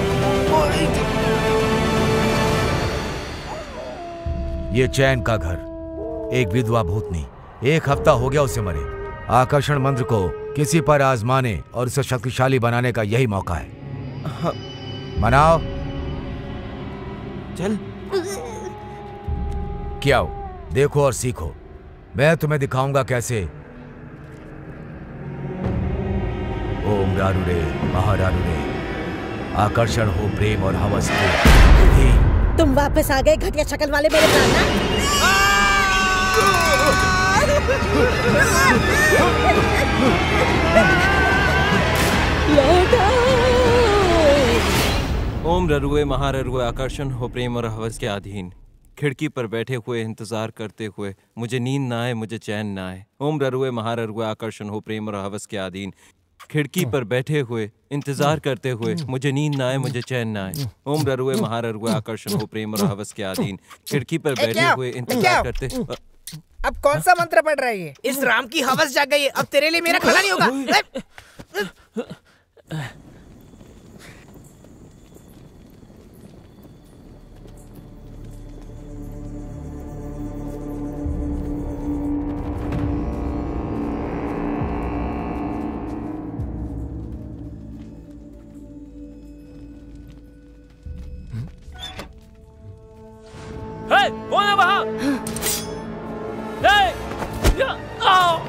ये चैन का घर, एक विधवा भूतनी, एक हफ्ता हो गया उसे मरे। आकर्षण मंत्र को किसी पर आजमाने और उसे शक्तिशाली बनाने का यही मौका है। हाँ। मनाओ। चल। क्या हो? देखो और सीखो। मैं तुम्हें दिखाऊंगा कैसे। ओम रारुरे महारारुरे, आकर्षण हो प्रेम और हवस के। तुम वापस आ गए घटिया शक्ल वाले मेरे ओम ररुए महाररुए, आकर्षण हो प्रेम और हवस के अधीन। खिड़की पर बैठे हुए इंतजार करते हुए, मुझे नींद ना आए, मुझे चैन ना आए। ओम ररुए महाररुए, आकर्षण हो प्रेम और हवस के अधीन। खिड़की पर बैठे हुए इंतजार करते हुए, मुझे नींद ना आए, मुझे चैन ना आए। ओम ररुए महाररुए, आकर्षण हो प्रेम और हवस के अधीन। खिड़की पर बैठे हुए इंतजार करते। अब कौन सा मंत्र पढ़ रही है? इस राम की हवस जाग गई है, अब तेरे लिए मेरा खाना नहीं होगा। हे, कौन है वहाँ? हे, या, आओ।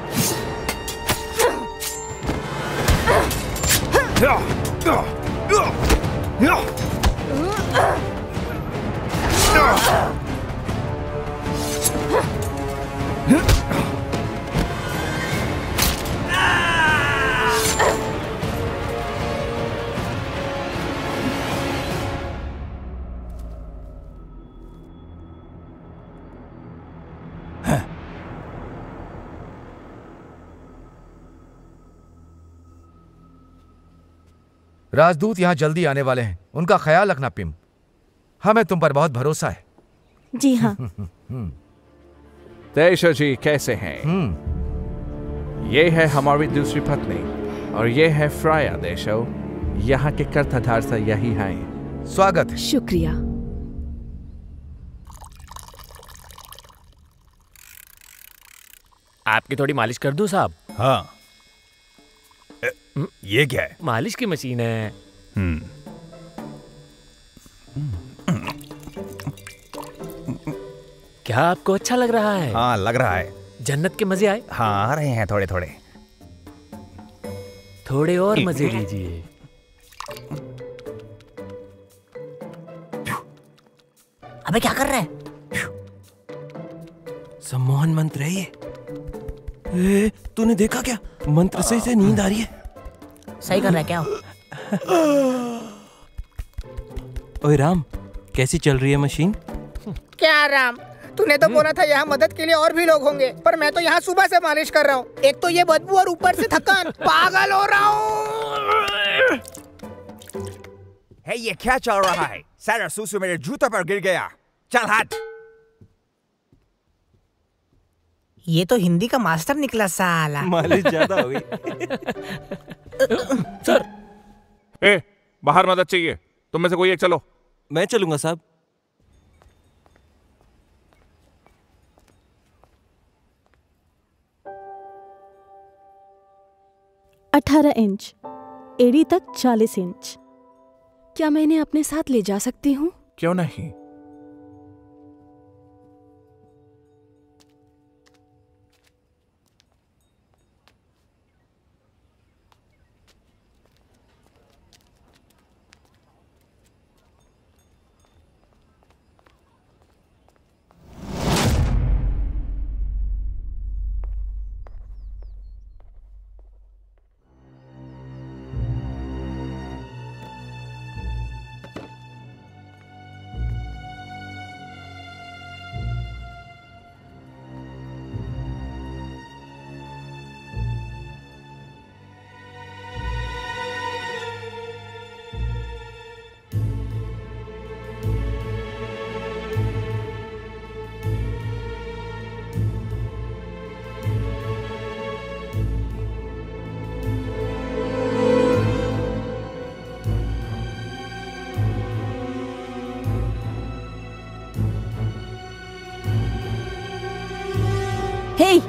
राजदूत यहाँ जल्दी आने वाले हैं, उनका ख्याल रखना पिम। हमें तुम पर बहुत भरोसा है। जी हाँ। देशो जी कैसे हैं? ये है हमारी दूसरी पत्नी और ये है फ्राया देशो। यहाँ के कर्ताधारता यही हैं। स्वागत है। शुक्रिया। आपकी थोड़ी मालिश कर दूं साहब? हाँ। ये क्या है? मालिश की मशीन है। हम्म। क्या आपको अच्छा लग रहा है? हाँ लग रहा है। जन्नत के मजे आए? हाँ आ रहे हैं थोड़े थोड़े। थोड़े और मजे लीजिए। अबे क्या कर रहा है? सम्मोहन मंत्र है ये। ए, तूने देखा क्या? मंत्र से इसे नींद आ रही है। सही कर रहा है क्या? ओए राम, कैसी चल रही है मशीन? क्या राम, तूने तो बोला था यहाँ मदद के लिए और भी लोग होंगे, पर मैं तो यहाँ सुबह से मालिश कर रहा हूँ। एक तो ये बदबू और ऊपर से थकान, पागल हो रहा हूँ। है ये क्या चल रहा है? सारा सूसू मेरे जूतों पर गिर गया। चल हट। ये तो हिंदी का मास्टर निकला साला। मालिश ज्यादा हो गई। सर, ए, बाहर मदद चाहिए। तुम में से कोई एक चलो। मैं चलूंगा साहब। अठारह इंच, एड़ी तक चालीस इंच। क्या मैं इन्हें अपने साथ ले जा सकती हूँ? क्यों नहीं? Hey!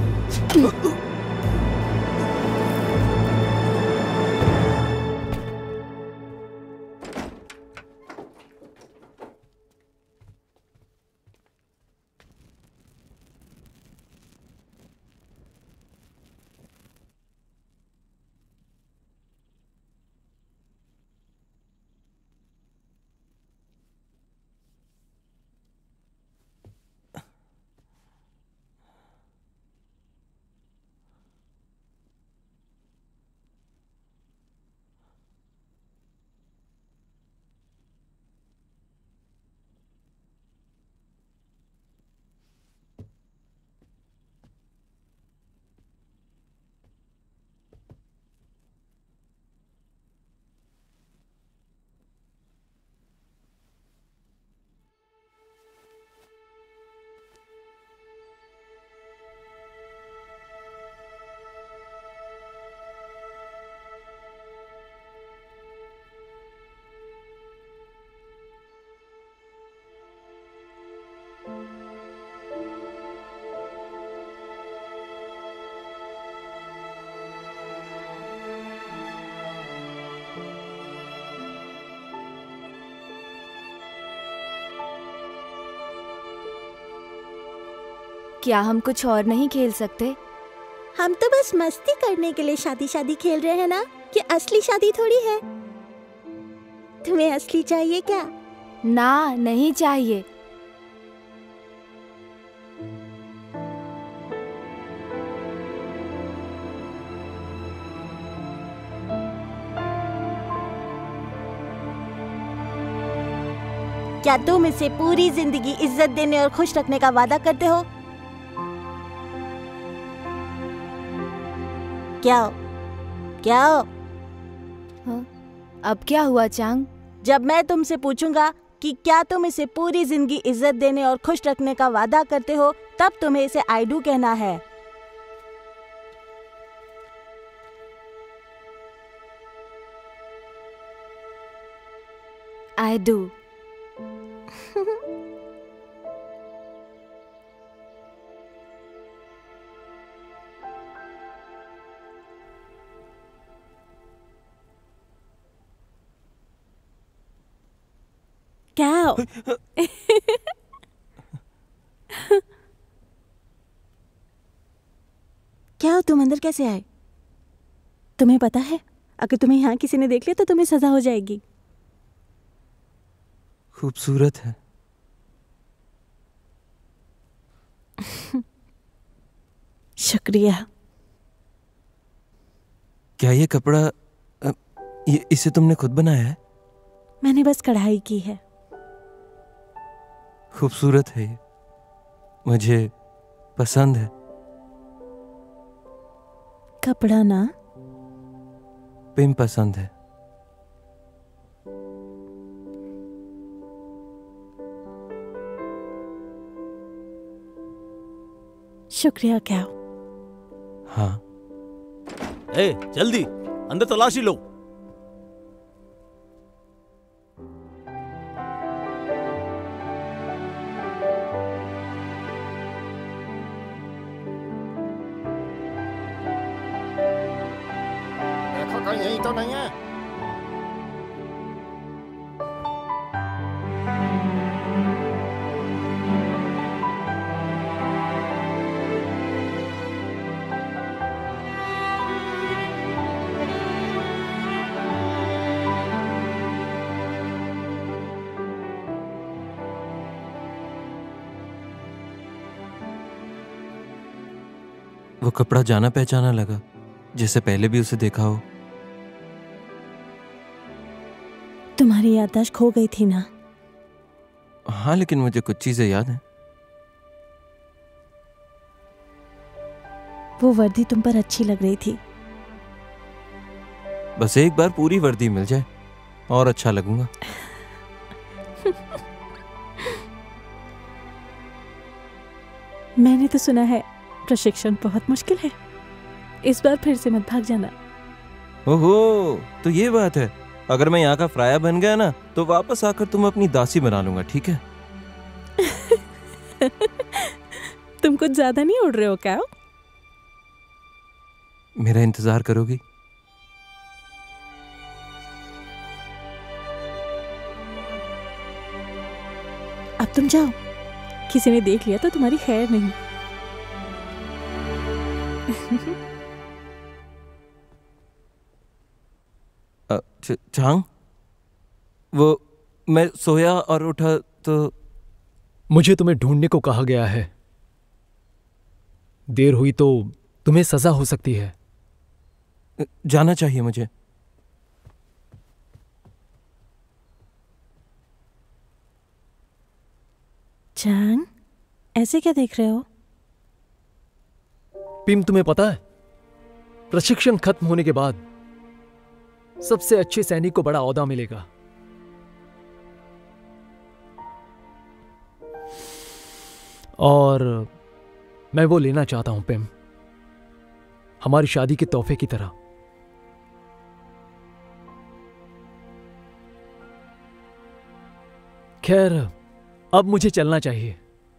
क्या हम कुछ और नहीं खेल सकते? हम तो बस मस्ती करने के लिए शादी शादी खेल रहे हैं ना, कि असली शादी थोड़ी है। तुम्हें असली चाहिए क्या? ना, नहीं चाहिए। क्या तुम इसे पूरी जिंदगी इज्जत देने और खुश रखने का वादा करते हो? क्या हो? क्या हो? हाँ? अब क्या हुआ चांग? जब मैं तुमसे पूछूंगा कि क्या तुम इसे पूरी जिंदगी इज्जत देने और खुश रखने का वादा करते हो, तब तुम्हें इसे आई डू कहना है। I do. क्या? क्या तुम अंदर कैसे आए? तुम्हें पता है अगर तुम्हें यहाँ किसी ने देख लिया तो तुम्हें सजा हो जाएगी। खूबसूरत है। शुक्रिया। क्या ये कपड़ा ये इसे तुमने खुद बनाया है? मैंने बस कढ़ाई की है। खूबसूरत है ये, मुझे पसंद है। कपड़ा ना, पिम पसंद है। शुक्रिया। क्या? हाँ। ए, जल्दी अंदर तलाशी लो। देखो कहीं यही तो नहीं है। वो कपड़ा जाना पहचाना लगा, जैसे पहले भी उसे देखा हो। तुम्हारी याददाश्त खो गई थी ना? हाँ, लेकिन मुझे कुछ चीजें याद हैं। वो वर्दी तुम पर अच्छी लग रही थी। बस एक बार पूरी वर्दी मिल जाए और अच्छा लगूंगा। मैंने तो सुना है प्रशिक्षण बहुत मुश्किल है। इस बार फिर से मत भाग जाना। ओहो, तो ये बात है। अगर मैं यहाँ का फ्राया बन गया ना, तो वापस आकर तुम अपनी दासी बना लूंगा, ठीक है? तुम कुछ ज्यादा नहीं उड़ रहे हो क्या? मेरा इंतजार करोगी? अब तुम जाओ, किसी ने देख लिया तो तुम्हारी खैर नहीं। च- चांग, वो मैं सोया और उठा तो मुझे तुम्हें ढूंढने को कहा गया है। देर हुई तो तुम्हें सजा हो सकती है। जाना चाहिए मुझे। चांग, ऐसे क्या देख रहे हो? पिम, तुम्हें पता है प्रशिक्षण खत्म होने के बाद सबसे अच्छे सैनिक को बड़ा ओहदा मिलेगा। और मैं वो लेना चाहता हूं पिम, हमारी शादी के तोहफे की तरह। खैर, अब मुझे चलना चाहिए।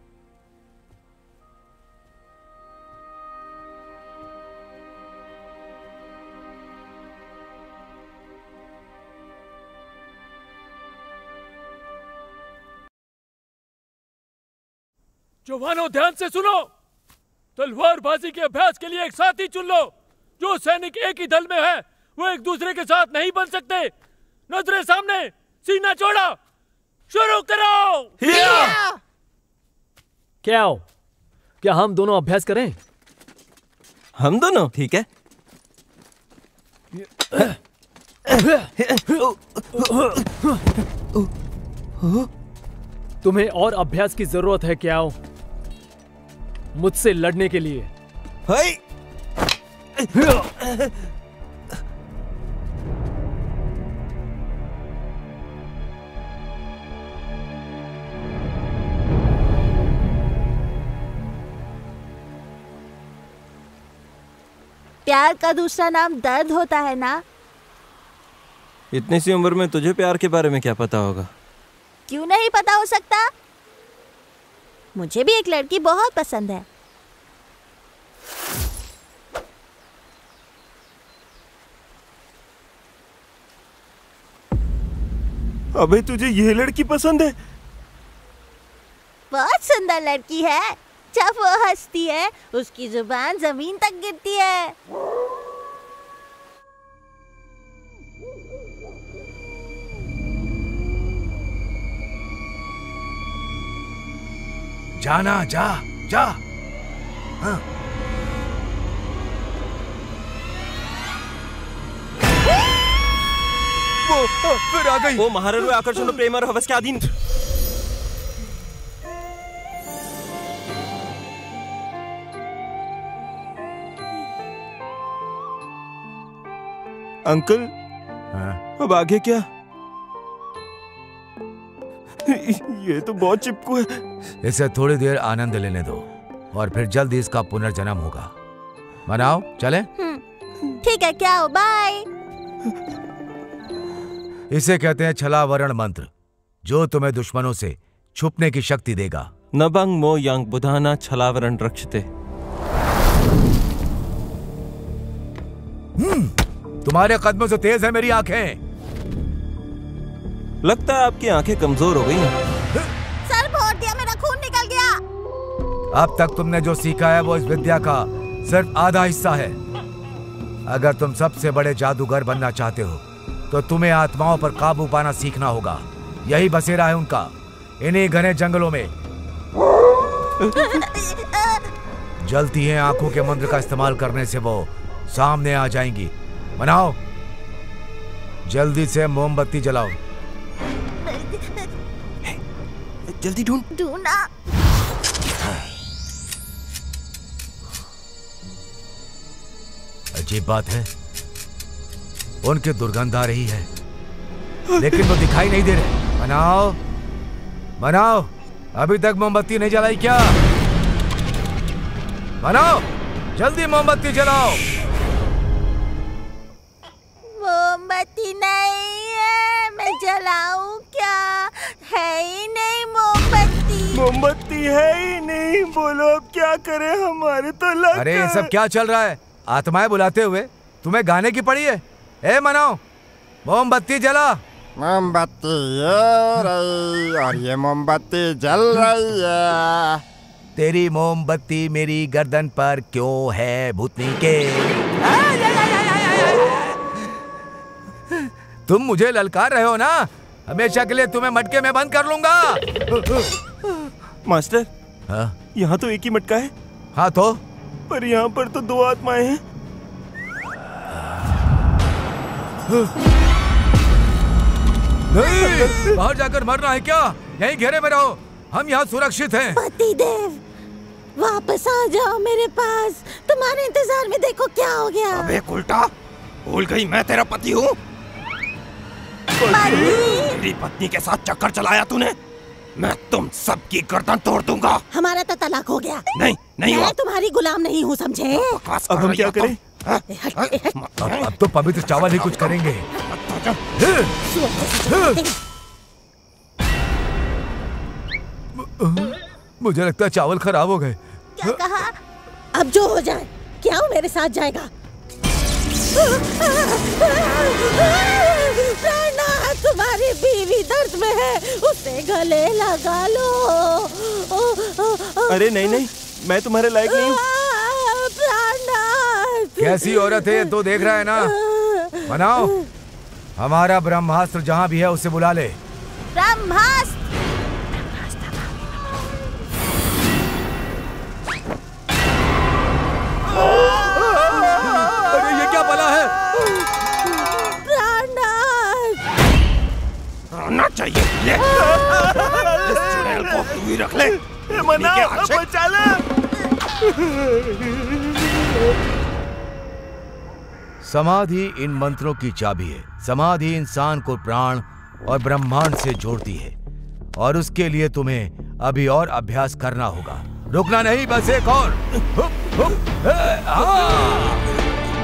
जवानों, ध्यान से सुनो। तलवारबाजी के अभ्यास के लिए एक साथी चुन लो। जो सैनिक एक ही दल में है वो एक दूसरे के साथ नहीं बन सकते। नजरें सामने, सीना चौड़ा, शुरू करो। क्या हो? क्या हम दोनों अभ्यास करें? हम दोनों? ठीक है। तुम्हें और अभ्यास की जरूरत है क्या हो? मुझसे लड़ने के लिए? हाय। प्यार का दूसरा नाम दर्द होता है ना। इतनी सी उम्र में तुझे प्यार के बारे में क्या पता होगा? क्यों नहीं पता हो सकता? मुझे भी एक लड़की बहुत पसंद है। अबे तुझे ये लड़की पसंद है? बहुत सुंदर लड़की है। जब वो हंसती है उसकी जुबान जमीन तक गिरती है। जाना, जा जा। हाँ। वो फिर आ गई। वो महाररुए आकर्षण और प्रेम और हवस के अधीन। अंकल, हाँ? अब आगे क्या? ये तो बहुत चिपकू है। इसे थोड़ी देर आनंद लेने दो और फिर जल्दी इसका पुनर्जन्म होगा। मनाओ, चले? ठीक है, क्या हो, बाय। इसे कहते हैं छलावरण मंत्र, जो तुम्हें दुश्मनों से छुपने की शक्ति देगा। नबंग मो यांग बुधाना छलावरण रक्षते। हम्म, तुम्हारे कदमों से तेज है मेरी आंखें। लगता है आपकी आंखें कमजोर हो गई हैं। सर फोड़ दिया, मेरा खून निकल गया। अब तक तुमने जो सीखा है वो इस विद्या का सिर्फ आधा हिस्सा है। अगर तुम सबसे बड़े जादूगर बनना चाहते हो तो तुम्हें आत्माओं पर काबू पाना सीखना होगा। यही बसेरा है उनका, इन्हीं घने जंगलों में। जलती हैं आंखों के मंत्र का इस्तेमाल करने से वो सामने आ जाएंगी। बनाओ, जल्दी से मोमबत्ती जलाओ। जल्दी ढूंढ ढूंढना। अजीब बात है, उनकी दुर्गंध आ रही है लेकिन वो दिखाई नहीं दे रहे। बनाओ बनाओ, अभी तक मोमबत्ती नहीं जलाई क्या? बनाओ, जल्दी मोमबत्ती जलाओ। मोमबत्ती नहीं है, मैं जलाऊं क्या? है ही नहीं मोमबत्ती। मोमबत्ती है ही नहीं, बोलो अब क्या करें, हमारे तो लग। अरे ये सब क्या चल रहा है? आत्माएं बुलाते हुए तुम्हें गाने की पड़ी है? ए मनाओ, मोमबत्ती जला। मोमबत्ती ये रही और ये मोमबत्ती जल रही है। तेरी मोमबत्ती मेरी गर्दन पर क्यों है भूतनी के? तुम मुझे ललकार रहे हो ना? हमेशा के लिए तुम्हें मटके में बंद कर लूंगा। मास्टर, हाँ? यहाँ तो एक ही मटका है। हाँ तो? पर यहाँ पर तो दो आत्माएं हैं। नहीं, बाहर जाकर मरना है क्या? यहीं घेरे में रहो, हम यहाँ सुरक्षित हैं। पतिदेव, वापस आ जाओ मेरे पास। तुम्हारे इंतजार में देखो क्या हो गया। अबे उल्टा, भूल गई मैं तेरा पति हूँ। मेरी पत्नी के साथ चक्कर चलाया तूने, मैं तुम सबकी गर्दन तोड़ दूंगा। हमारा तो तलाक हो गया। नहीं नहीं मैं हुआ। तुम्हारी गुलाम नहीं हूँ, समझे? अब हम क्या करें? अब, अब तो पवित्र चावल ही कुछ करेंगे। मुझे लगता है चावल खराब हो गए। क्या कहा? अब जो हो जाए, क्या वो मेरे साथ जाएगा? तुम्हारी बीवी दर्द में है, उसे गले लगा लो। अरे नहीं नहीं, मैं तुम्हारे लायक नहीं हूँ। कैसी औरत है तो देख रहा है ना? बनाओ, हमारा ब्रह्मास्त्र जहाँ भी है उसे बुला ले। ब्रह्मास्त्र? अरे ये क्या बला है? आना चाहिए। ले, इस चुड़ैल को तू ही रख ले। मना, बचा ले। समाधि इन मंत्रों की चाबी है। समाधि इंसान को प्राण और ब्रह्मांड से जोड़ती है और उसके लिए तुम्हें अभी और अभ्यास करना होगा। रुकना नहीं, बस एक और। हुप, हुप, ए, हाँ।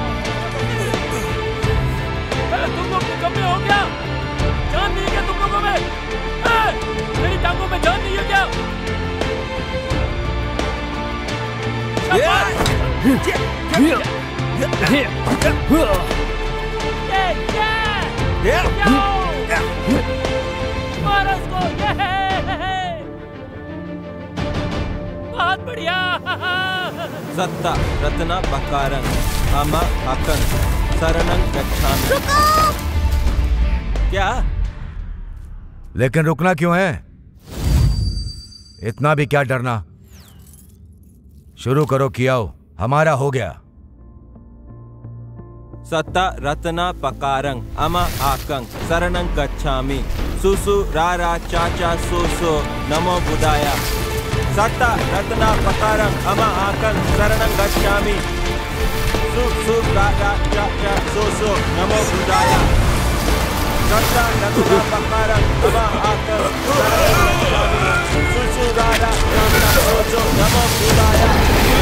मारो उसको। बहुत बढ़िया। सत्ता रत्ना बकारंग अमा अकन शरणं गच्छामि। क्या? लेकिन रुकना क्यों है? इतना भी क्या डरना? शुरू करो कियाओ, हमारा हो गया। सत्ता रत्ना पकारंग अमा आकंग शरणं गच्छामि सुसु रारा चाचा सुसु नमो बुदाया। सत्ता रत्ना पकारंग अमा आकंग शरणं गच्छामि सुसु रारा चाचा सुसु नमो बुदाया। सत्ता रत्ना पकारंग अमा आकंग शरणं गच्छामि सुसु रारा चाचा सुसु नमो बुदाया।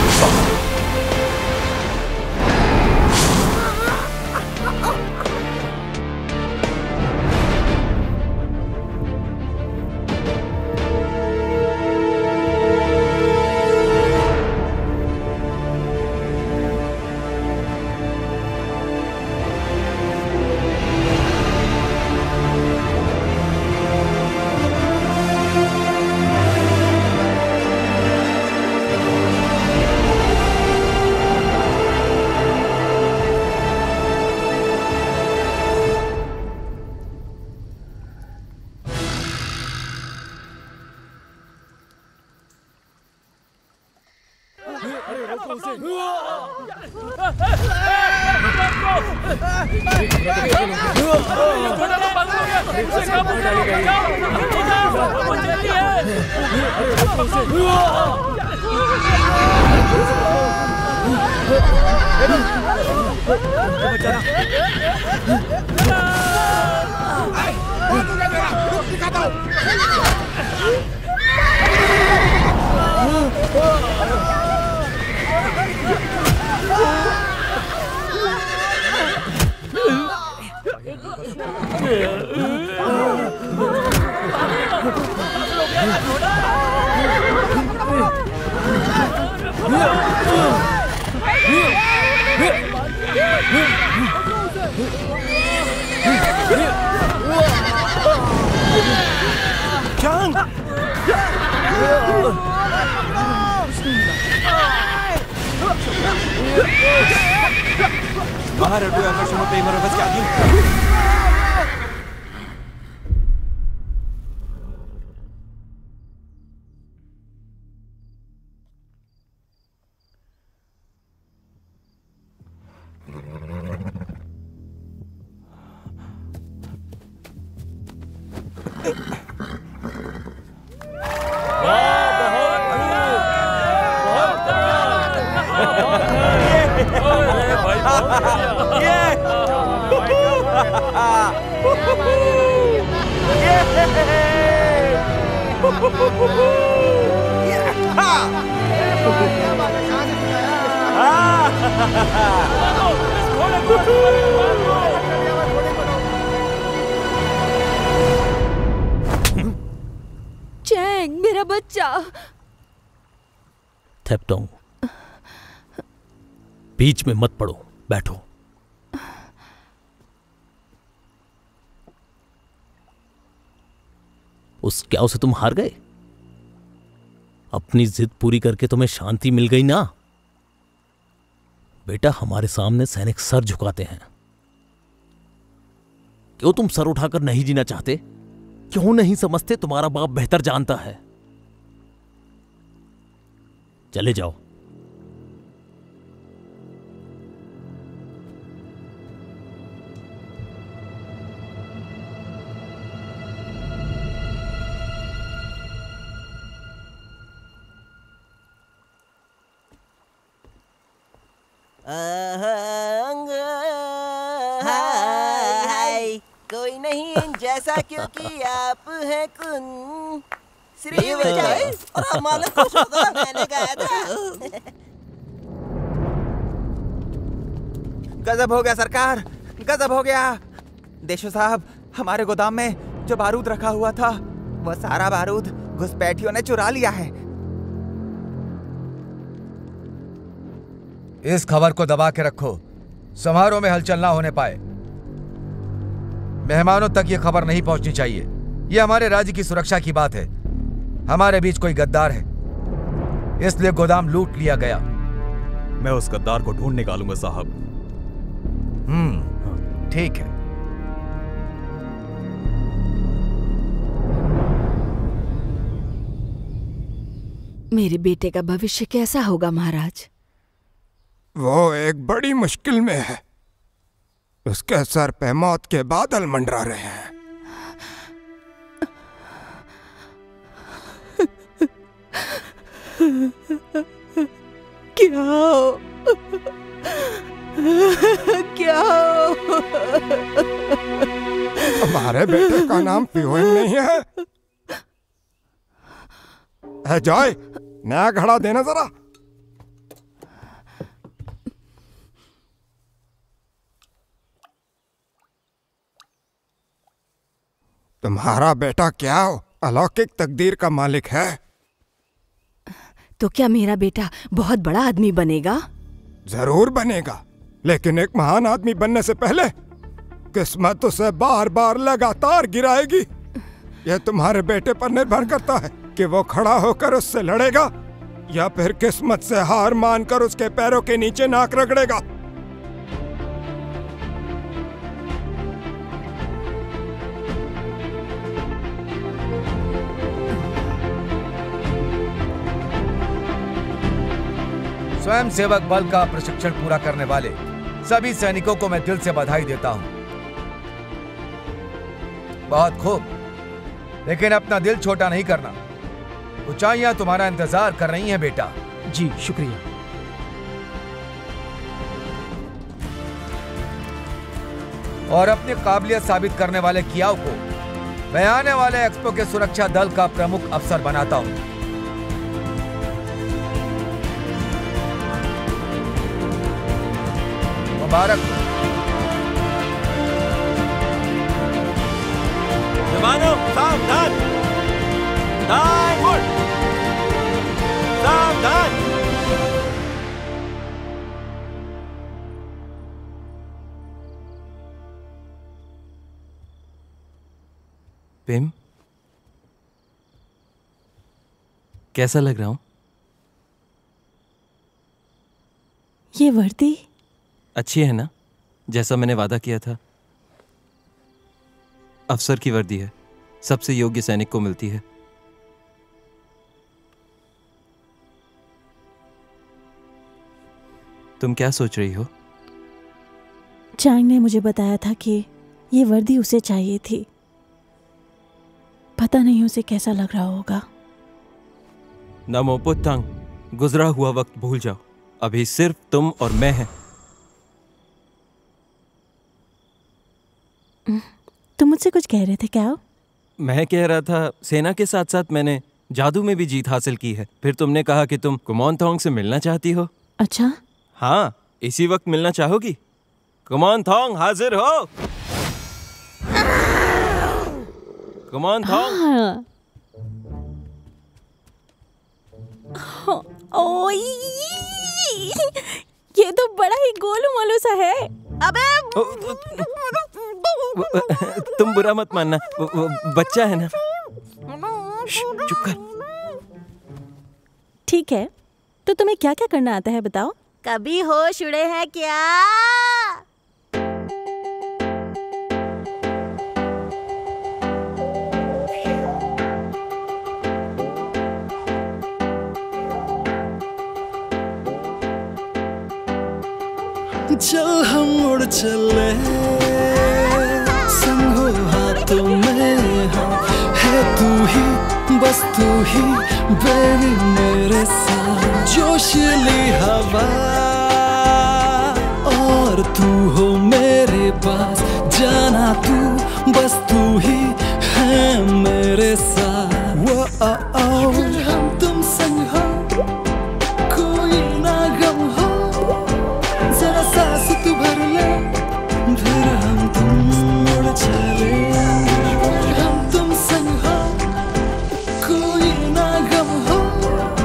महारडू आकर्षण प्रेम रभस के आदि। चैंग, मेरा बच्चा। थेप्टोंग, बीच में मत पड़ो, बैठो। उस क्याओ से तुम हार गए? अपनी जिद पूरी करके तुम्हें शांति मिल गई ना? बेटा, हमारे सामने सैनिक सर झुकाते हैं। क्यों तुम सर उठाकर नहीं जीना चाहते? क्यों नहीं समझते तुम्हारा बाप बेहतर जानता है? चले जाओ। हाय, कोई नहीं जैसा क्योंकि आप हैं कुन श्री विजय और हमारा खुश होगा। मैंने गाया था। गजब हो गया सरकार, गजब हो गया। देशो साहब, हमारे गोदाम में जो बारूद रखा हुआ था वो सारा बारूद घुसपैठियों ने चुरा लिया है। इस खबर को दबा के रखो। समारोह में हलचल ना होने पाए। मेहमानों तक ये खबर नहीं पहुंचनी चाहिए। ये हमारे राज्य की सुरक्षा की बात है। हमारे बीच कोई गद्दार है, इसलिए गोदाम लूट लिया गया। मैं उस गद्दार को ढूंढ निकालूंगा साहब। हम्म, ठीक है। मेरे बेटे का भविष्य कैसा होगा महाराज? वो एक बड़ी मुश्किल में है। उसके सर पे मौत के बादल मंडरा रहे हैं। क्या हो? क्या हो? हमारे बेटे का नाम प्योन नहीं है। है जॉय, नया घड़ा देना जरा। तुम्हारा बेटा क्या हो? अलौकिक तकदीर का मालिक है। तो क्या मेरा बेटा बहुत बड़ा आदमी बनेगा? जरूर बनेगा, लेकिन एक महान आदमी बनने से पहले किस्मत उसे बार बार लगातार गिराएगी। यह तुम्हारे बेटे पर निर्भर करता है कि वो खड़ा होकर उससे लड़ेगा या फिर किस्मत से हार मानकर उसके पैरों के नीचे नाक रगड़ेगा। स्वयं सेवक बल का प्रशिक्षण पूरा करने वाले सभी सैनिकों को मैं दिल से बधाई देता हूं। बहुत खूब, लेकिन अपना दिल छोटा नहीं करना। ऊंचाइयां तुम्हारा इंतजार कर रही हैं बेटा। जी शुक्रिया। और अपनी काबिलियत साबित करने वाले कियाओ को मैं आने वाले एक्सपो के सुरक्षा दल का प्रमुख अफसर बनाता हूं। मुबारक। जवानों सावधान, दाएं सावधान। पिम, कैसा लग रहा हूं? ये वर्दी अच्छी है ना, जैसा मैंने वादा किया था। अफसर की वर्दी है, सबसे योग्य सैनिक को मिलती है। तुम क्या सोच रही हो? चांग ने मुझे बताया था कि ये वर्दी उसे चाहिए थी। पता नहीं उसे कैसा लग रहा होगा। नमो पुत्तांग, गुजरा हुआ वक्त भूल जाओ। अभी सिर्फ तुम और मैं हैं। तुम मुझसे कुछ कह रहे थे क्या? मैं कह रहा था सेना के साथ साथ मैंने जादू में भी जीत हासिल की है। फिर तुमने कहा कि तुम कुमॉन थोंग से मिलना चाहती हो। अच्छा हाँ, इसी वक्त मिलना चाहोगी? कुमॉन थोंग हाजिर हो। कुमॉन थोंग। हाँ। ओ, ये तो बड़ा ही गोलू मोलू सा है। अबे तुम बुरा मत मानना, वो, वो बच्चा है ना। चुप कर। ठीक है, तो तुम्हें क्या क्या करना आता है बताओ? कभी होश उड़े हैं क्या? चल हम उड़ चले, संग हो हाथों में हाथ, है तू ही बस तू ही बेबी मेरे साथ। जोशीली हवा और तू हो मेरे पास, जाना तू बस तू ही है मेरे साथ। वो आ आओ हम तुम संग हो, कोई ना गम हो, जरा सांस तू भर ले, फिर हम तुम उड़ चले। हम तुम संग हो, कोई ना गम हो,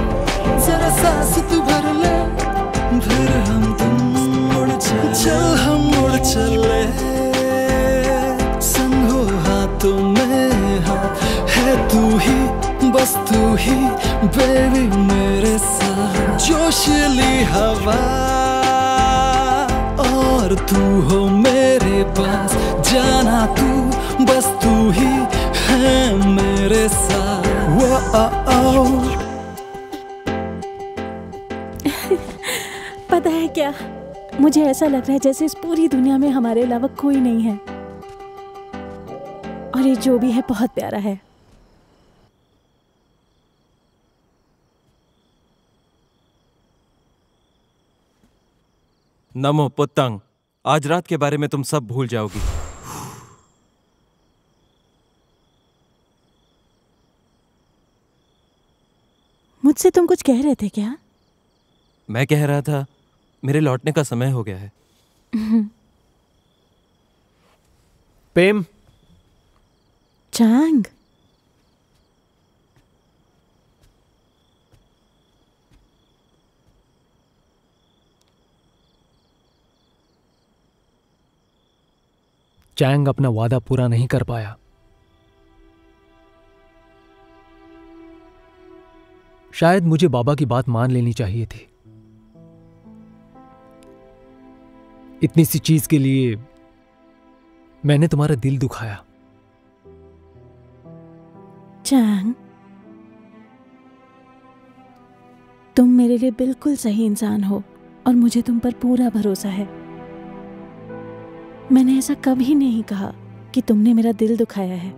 जरा सांस तू भर ले, फिर हम तुम उड़ चले। चल तू ही, बस तू ही बेबी मेरे साथ। जोशीली हवा और तू हो मेरे पास, जाना तू बस तू ही है मेरे साथ। वो आ आओ। पता है क्या, मुझे ऐसा लग रहा है जैसे इस पूरी दुनिया में हमारे अलावा कोई नहीं है, और ये जो भी है बहुत प्यारा है। नमो पुत्तंग, आज रात के बारे में तुम सब भूल जाओगी। मुझसे तुम कुछ कह रहे थे क्या? मैं कह रहा था मेरे लौटने का समय हो गया है। पेम। चांग। चैंग अपना वादा पूरा नहीं कर पाया। शायद मुझे बाबा की बात मान लेनी चाहिए थी। इतनी सी चीज के लिए मैंने तुम्हारा दिल दुखाया। चांग, तुम मेरे लिए बिल्कुल सही इंसान हो और मुझे तुम पर पूरा भरोसा है। मैंने ऐसा कभी नहीं कहा कि तुमने मेरा दिल दुखाया है।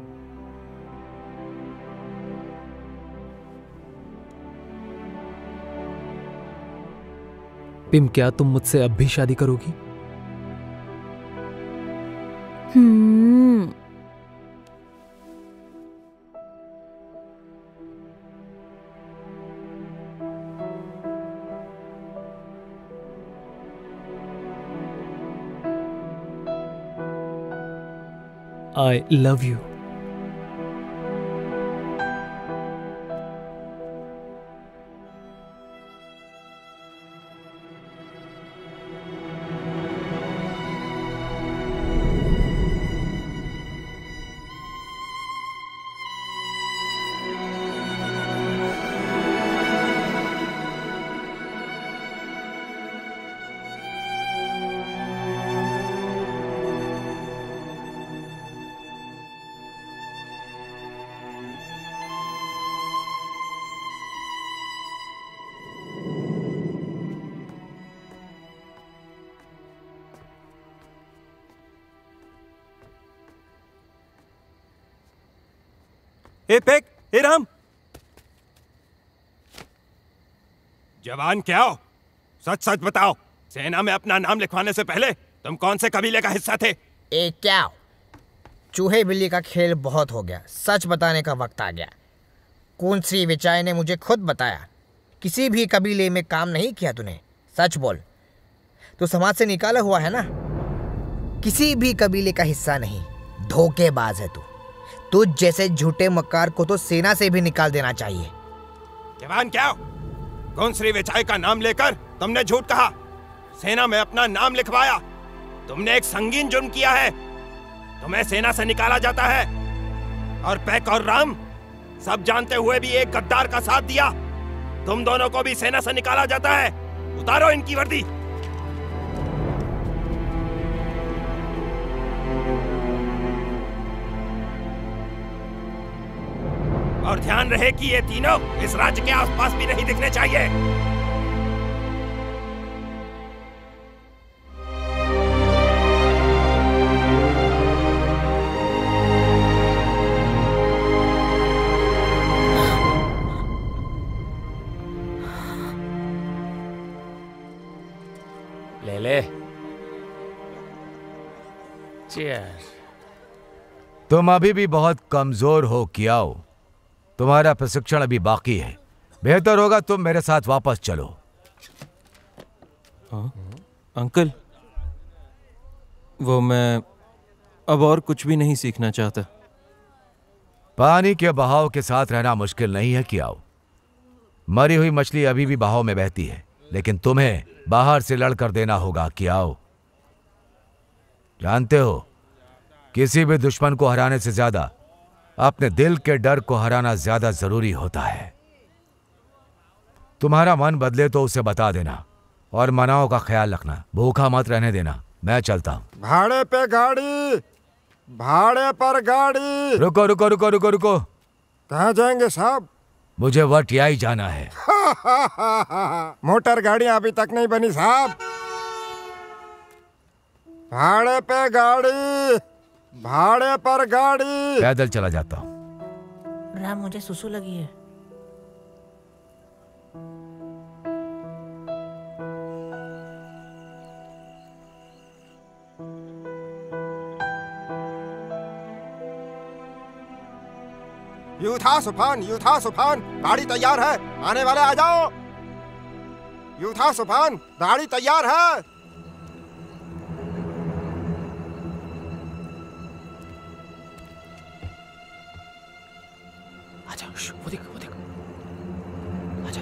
पिम, क्या तुम मुझसे अब भी शादी करोगी? हम्म। I love you. ए पेक, ए राम। जवान क्या हो? सच सच बताओ, सेना में अपना नाम लिखवाने से पहले तुम कौन से कबीले का हिस्सा थे? ए क्या, चूहे बिल्ली का खेल बहुत हो गया, सच बताने का वक्त आ गया। कौन श्री विचाय ने मुझे खुद बताया, किसी भी कबीले में काम नहीं किया तूने। सच बोल, तू समाज से निकाला हुआ है ना, किसी भी कबीले का हिस्सा नहीं। धोखेबाज है तू। तुझ जैसे झूठे मक्कार को तो सेना से भी निकाल देना चाहिए। जवान क्या हो? कौन श्री विचाय का नाम लेकर तुमने झूठ कहा, सेना में अपना नाम लिखवाया। तुमने एक संगीन जुर्म किया है, तुम्हें सेना से निकाला जाता है। और पैक और राम सब जानते हुए भी एक गद्दार का साथ दिया। तुम दोनों को भी सेना से निकाला जाता है। उतारो इनकी वर्दी। और ध्यान रहे कि ये तीनों इस राज्य के आसपास भी नहीं दिखने चाहिए। ले ले। चीयर्स। तुम अभी भी बहुत कमजोर हो कियाओ, तुम्हारा प्रशिक्षण अभी बाकी है। बेहतर होगा तुम मेरे साथ वापस चलो। हाँ? अंकल, वो मैं अब और कुछ भी नहीं सीखना चाहता। पानी के बहाव के साथ रहना मुश्किल नहीं है कियाओ। मरी हुई मछली अभी भी बहाव में बहती है, लेकिन तुम्हें बाहर से लड़कर देना होगा कियाओ। जानते हो, किसी भी दुश्मन को हराने से ज्यादा अपने दिल के डर को हराना ज्यादा जरूरी होता है। तुम्हारा मन बदले तो उसे बता देना और मनाओं का ख्याल रखना। भूखा मत रहने देना। मैं चलता हूँ। भाड़े पे गाड़ी, भाड़े पर गाड़ी। रुको रुको रुको रुको रुको। कहाँ जाएंगे साहब? मुझे वटियाई जाना है। मोटर गाड़ियां अभी तक नहीं बनी साहब। भाड़े पे गाड़ी, भाड़े पर गाड़ी। पैदल चला जाता हूँ। राम, मुझे सुसु लगी है। यूथा सुफान, यूथा सुफान, गाड़ी तैयार है, आने वाले आ जाओ। यूथा सुफान, गाड़ी तैयार है। आजा, वो देख, वो देख। आजा।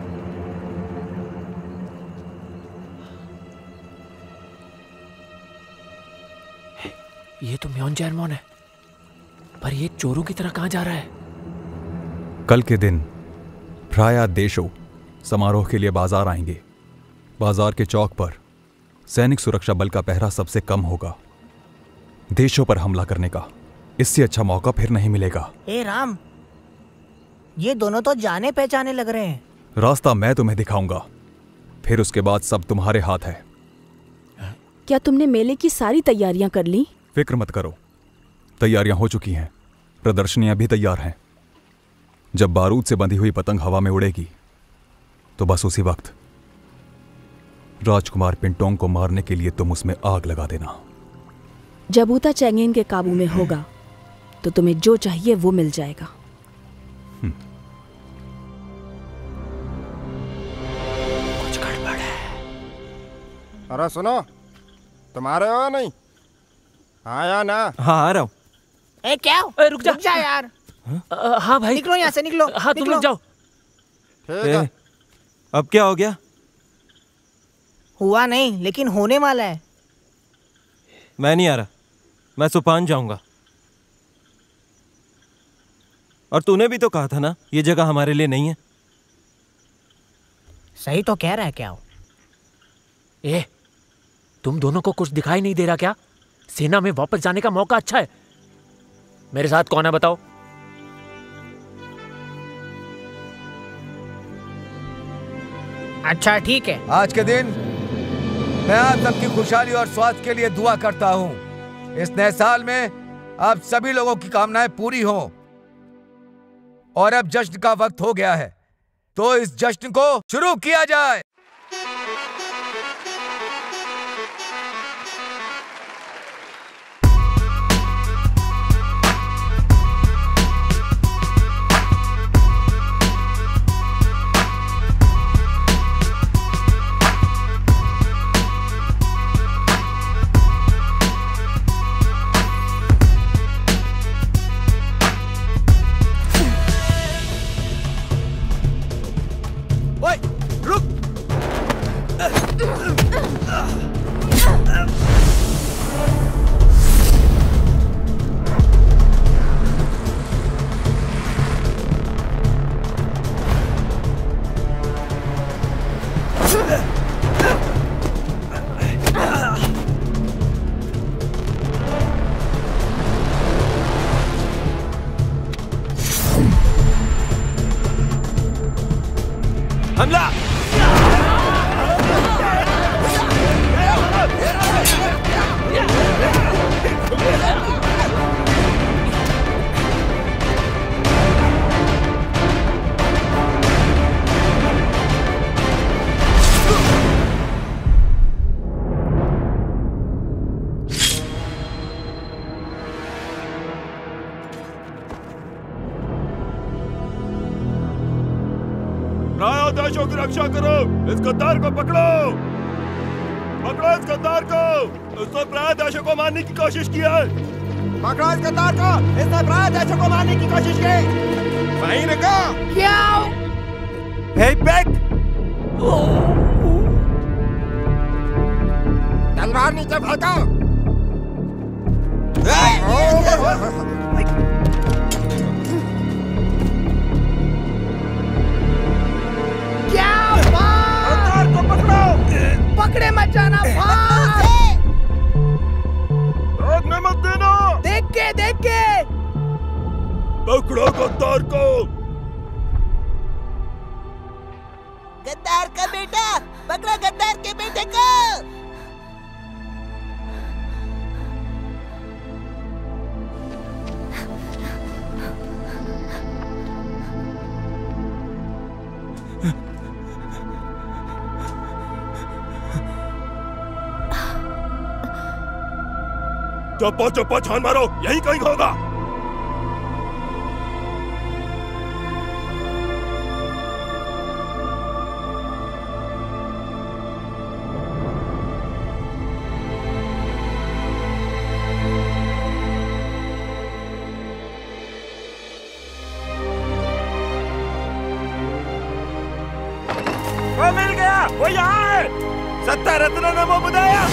ये तो म्योन जैनमोन है, पर ये चोरों की तरह कहाँ जा रहा है? कल के दिन फ्राया देशो समारोह के लिए बाजार आएंगे। बाजार के चौक पर सैनिक सुरक्षा बल का पहरा सबसे कम होगा। देशों पर हमला करने का इससे अच्छा मौका फिर नहीं मिलेगा। ए राम, ये दोनों तो जाने पहचाने लग रहे हैं। रास्ता मैं तुम्हें दिखाऊंगा, फिर उसके बाद सब तुम्हारे हाथ है। क्या तुमने मेले की सारी तैयारियां कर ली? फिक्र मत करो, तैयारियां हो चुकी हैं। प्रदर्शनियां भी तैयार हैं। जब बारूद से बंधी हुई पतंग हवा में उड़ेगी तो बस उसी वक्त राजकुमार पिंटोंग को मारने के लिए तुम उसमें आग लगा देना। जब ऊता चैंगेन के काबू में होगा तो तुम्हें जो चाहिए वो मिल जाएगा। कुछ गड़बड़ है। अरे सुनो, तुम्हारे हो नहीं? आया ना? हाँ आ रहा हूँ। ए क्या? ए, रुक जा। रुक जा यार। हाँ, हाँ भाई, निकलो यहाँ से, निकलो। हाँ तुम लोग जाओ। ए, अब क्या हो गया? हुआ नहीं, लेकिन होने वाला है। मैं नहीं आ रहा, मैं सुपान जाऊंगा। और तूने भी तो कहा था ना ये जगह हमारे लिए नहीं है। सही तो कह रहा है क्या? ए, तुम दोनों को कुछ दिखाई नहीं दे रहा क्या? सेना में वापस जाने का मौका अच्छा है। मेरे साथ कौन है बताओ? अच्छा ठीक है। आज के दिन मैं आप सबकी खुशहाली और स्वास्थ्य के लिए दुआ करता हूं। इस नए साल में आप सभी लोगों की कामनाएं पूरी हों। और अब जश्न का वक्त हो गया है, तो इस जश्न को शुरू किया जाए। हमला! देशों की रक्षा करो। इस गद्दार को पकड़ो, पकड़ो इस गद्दार को। उसने प्राय देशों को मारने की कोशिश की है। पकड़ो इस गद्दार को, इसने प्राय देशों को मारने की कोशिश की। वहीं रुको। क्या? Hey back! तलवार नीचे फेंको। पकड़े मत जाना, भाग। भागने मत देना। देख के देख के पकड़ो गद्दार को। गद्दार का बेटा, पकड़ो गद्दार के बेटे को। चप्पा चप्पा छान मारो, यही कहीं होगा। वो मिल गया, वो यहाँ है। सत्ता रत्न नमो बुधाया।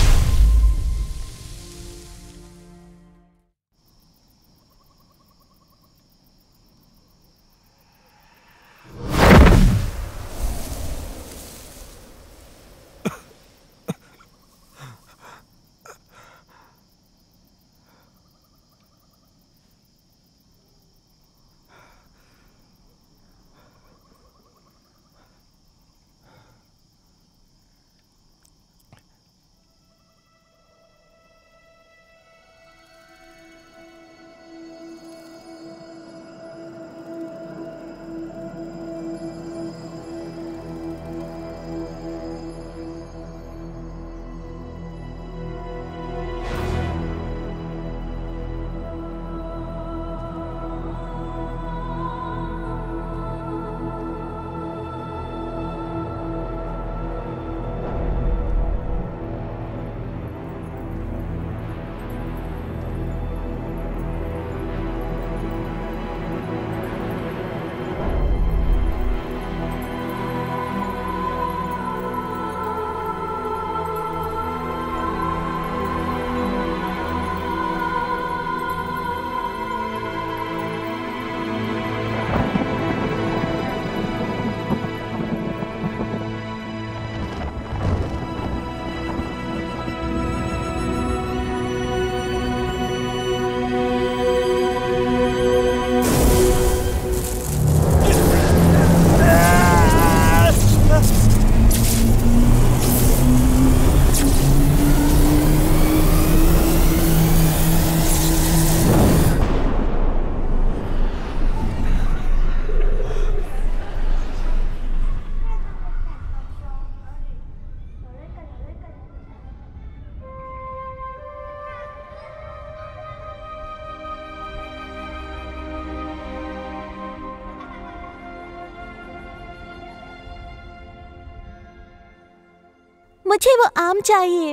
मुझे वो आम चाहिए।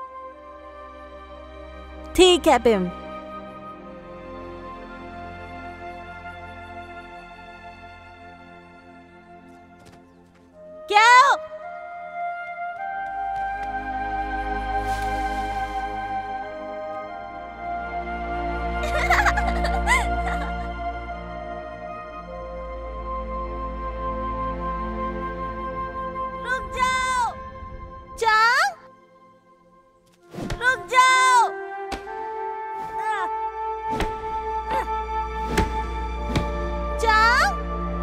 ठीक है पिम। क्या? रुक जाओ चांग, रुक जाओ। चांग,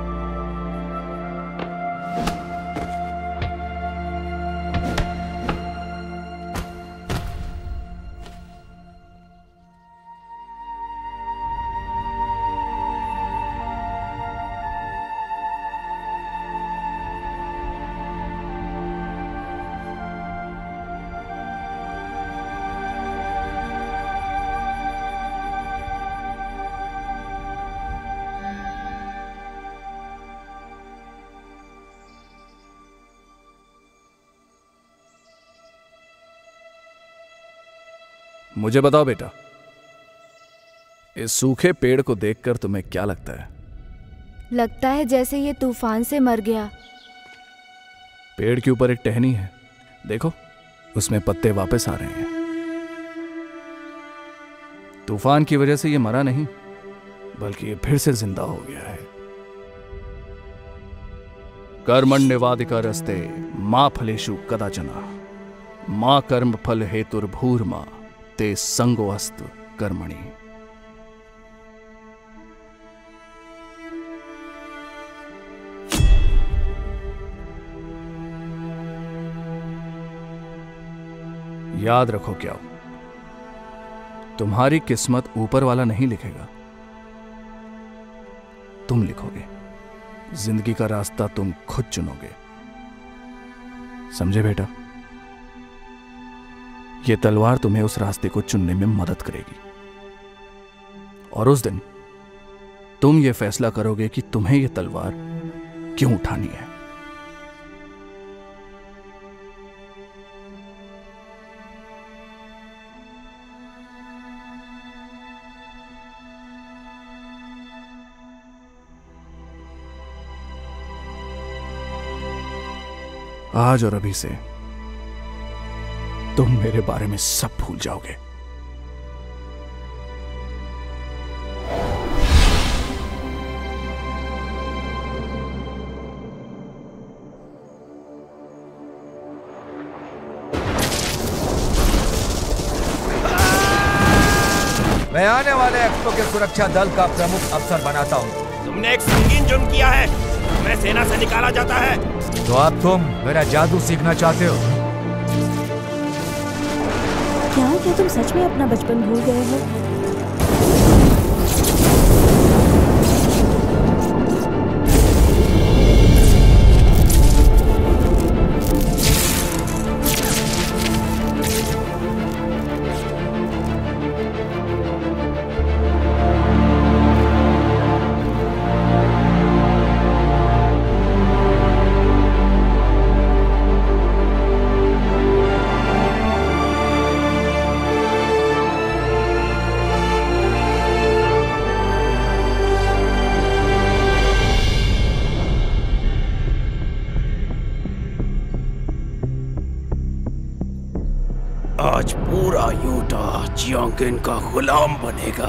मुझे बताओ बेटा, इस सूखे पेड़ को देखकर तुम्हें क्या लगता है? लगता है जैसे ये तूफान से मर गया। पेड़ के ऊपर एक टहनी है, देखो उसमें पत्ते वापस आ रहे हैं। तूफान की वजह से ये मरा नहीं, बल्कि ये फिर से जिंदा हो गया है। कर्मण्यवाधिकारस्ते मा फलेषु कदाचन। माँ कर्म फल हेतुर्भूर्मा ते संगोऽस्त कर्मणि। याद रखो क्या हो, तुम्हारी किस्मत ऊपर वाला नहीं लिखेगा, तुम लिखोगे। जिंदगी का रास्ता तुम खुद चुनोगे, समझे बेटा? ये तलवार तुम्हें उस रास्ते को चुनने में मदद करेगी और उस दिन तुम ये फैसला करोगे कि तुम्हें ये तलवार क्यों उठानी है। आज और अभी से तुम मेरे बारे में सब भूल जाओगे। मैं आने वाले एक्सपो के सुरक्षा दल का प्रमुख अफसर बनाता हूँ। तुमने एक संगीन जुर्म किया है, तुम्हें सेना से निकाला जाता है। तो अब तुम मेरा जादू सीखना चाहते हो? क्या क्या तुम सच में अपना बचपन भूल गए हो? आज पूरा यूटा चियांकिन का गुलाम बनेगा।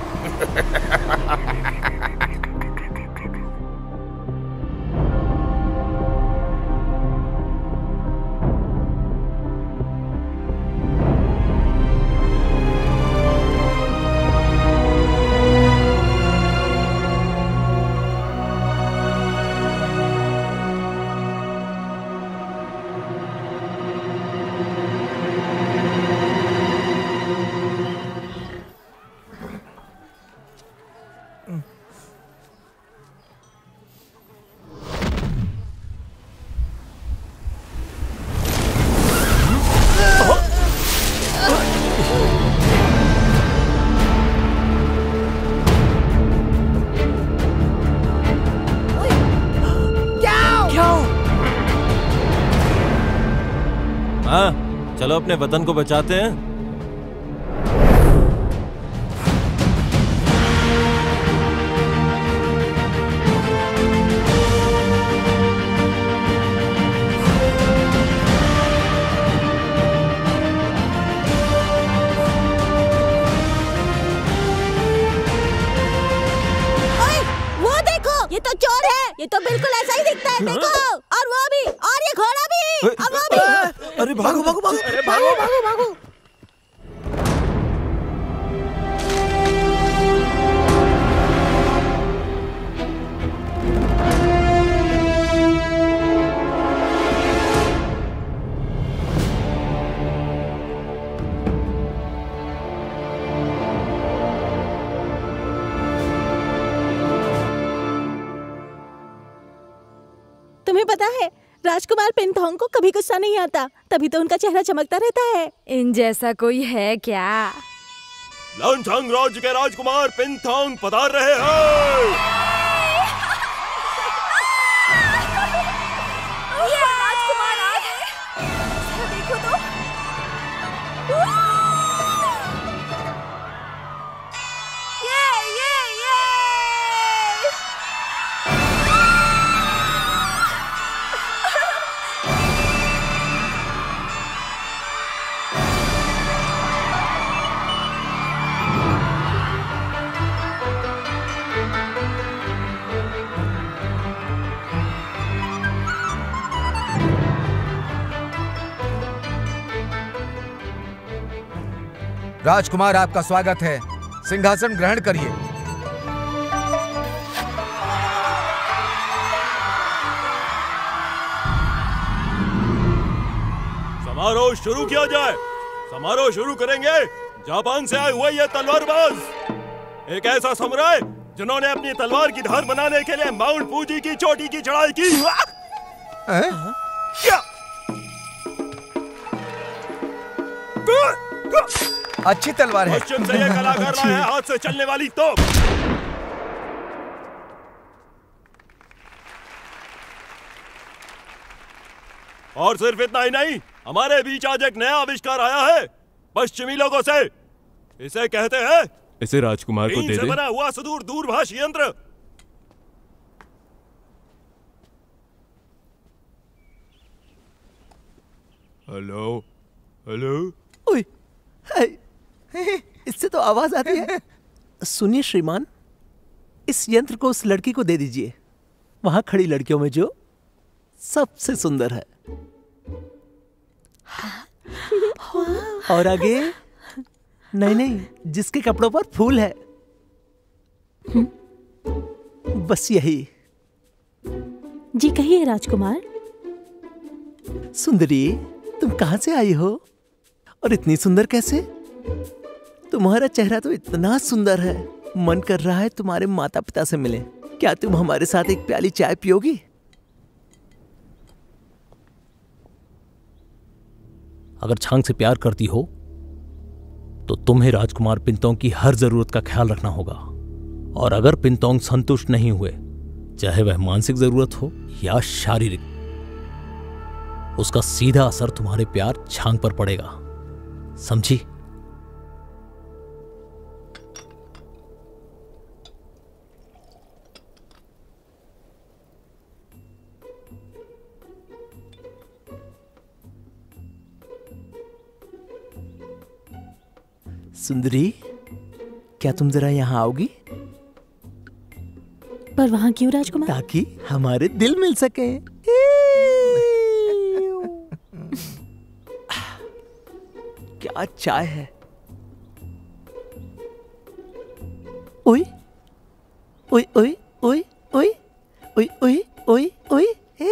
हाँ, चलो अपने वतन को बचाते हैं। ओए, वो देखो, ये तो चोर है। ये तो बिल्कुल ऐसा ही दिखता है, देखो। और वो भी, और ये घोड़ा भी, और वो भी। अरे भागो भागो भागो, अरे भागो भागो भागो। तुम्हें पता है, राजकुमार पिंथोंग को कभी गुस्सा नहीं आता, तभी तो उनका चेहरा चमकता रहता है। इन जैसा कोई है क्या? लांछांग राज्य के राजकुमार पिंथोंग पधार रहे हैं। ये राजकुमार आ गए। जरा देखो तो। ये ये ये। राजकुमार, आपका स्वागत है। सिंहासन ग्रहण करिए। समारोह शुरू किया जाए। समारोह शुरू करेंगे जापान से आए हुए ये तलवारबाज, एक ऐसा समुराय जिन्होंने अपनी तलवार की धार बनाने के लिए माउंट फूजी की चोटी की चढ़ाई की। क्या? अच्छी तलवार है। पश्चिम से ये कलाकार लाए हैं हाथ से चलने वाली तोप। और सिर्फ इतना ही नहीं, हमारे बीच आज एक नया आविष्कार आया है पश्चिमी लोगों से। इसे कहते हैं, इसे राजकुमार को टीन दे से दे। बना हुआ सुदूर दूरभाष यंत्र। Hello hello. ओए, हाय, इससे तो आवाज आती है। सुनिए श्रीमान, इस यंत्र को उस लड़की को दे दीजिए, वहां खड़ी लड़कियों में जो सबसे सुंदर है। और आगे? नहीं नहीं, जिसके कपड़ों पर फूल है, बस यही। जी कहिए राजकुमार। सुंदरी, तुम कहां से आई हो और इतनी सुंदर कैसे? तुम्हारा चेहरा तो इतना सुंदर है, मन कर रहा है तुम्हारे माता पिता से मिले। क्या तुम हमारे साथ एक प्याली चाय पियोगी? अगर छांग से प्यार करती हो तो तुम्हें राजकुमार पिंतोंग की हर जरूरत का ख्याल रखना होगा। और अगर पिंतोंग संतुष्ट नहीं हुए, चाहे वह मानसिक जरूरत हो या शारीरिक, उसका सीधा असर तुम्हारे प्यार छांग पर पड़ेगा, समझी? सुंदरी, क्या तुम जरा यहाँ आओगी? पर वहां क्यों राजकुमार? ताकि हमारे दिल मिल सके। क्या चाय है। ओए ओए ओए ओए ओए ओए ओए ओए ओए।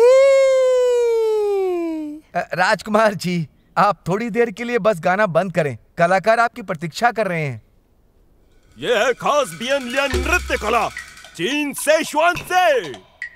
राजकुमार जी, आप थोड़ी देर के लिए बस गाना बंद करें, कलाकार आपकी प्रतीक्षा कर रहे हैं। यह है खास बियन लियन नृत्य कला, चीन से श्वान से।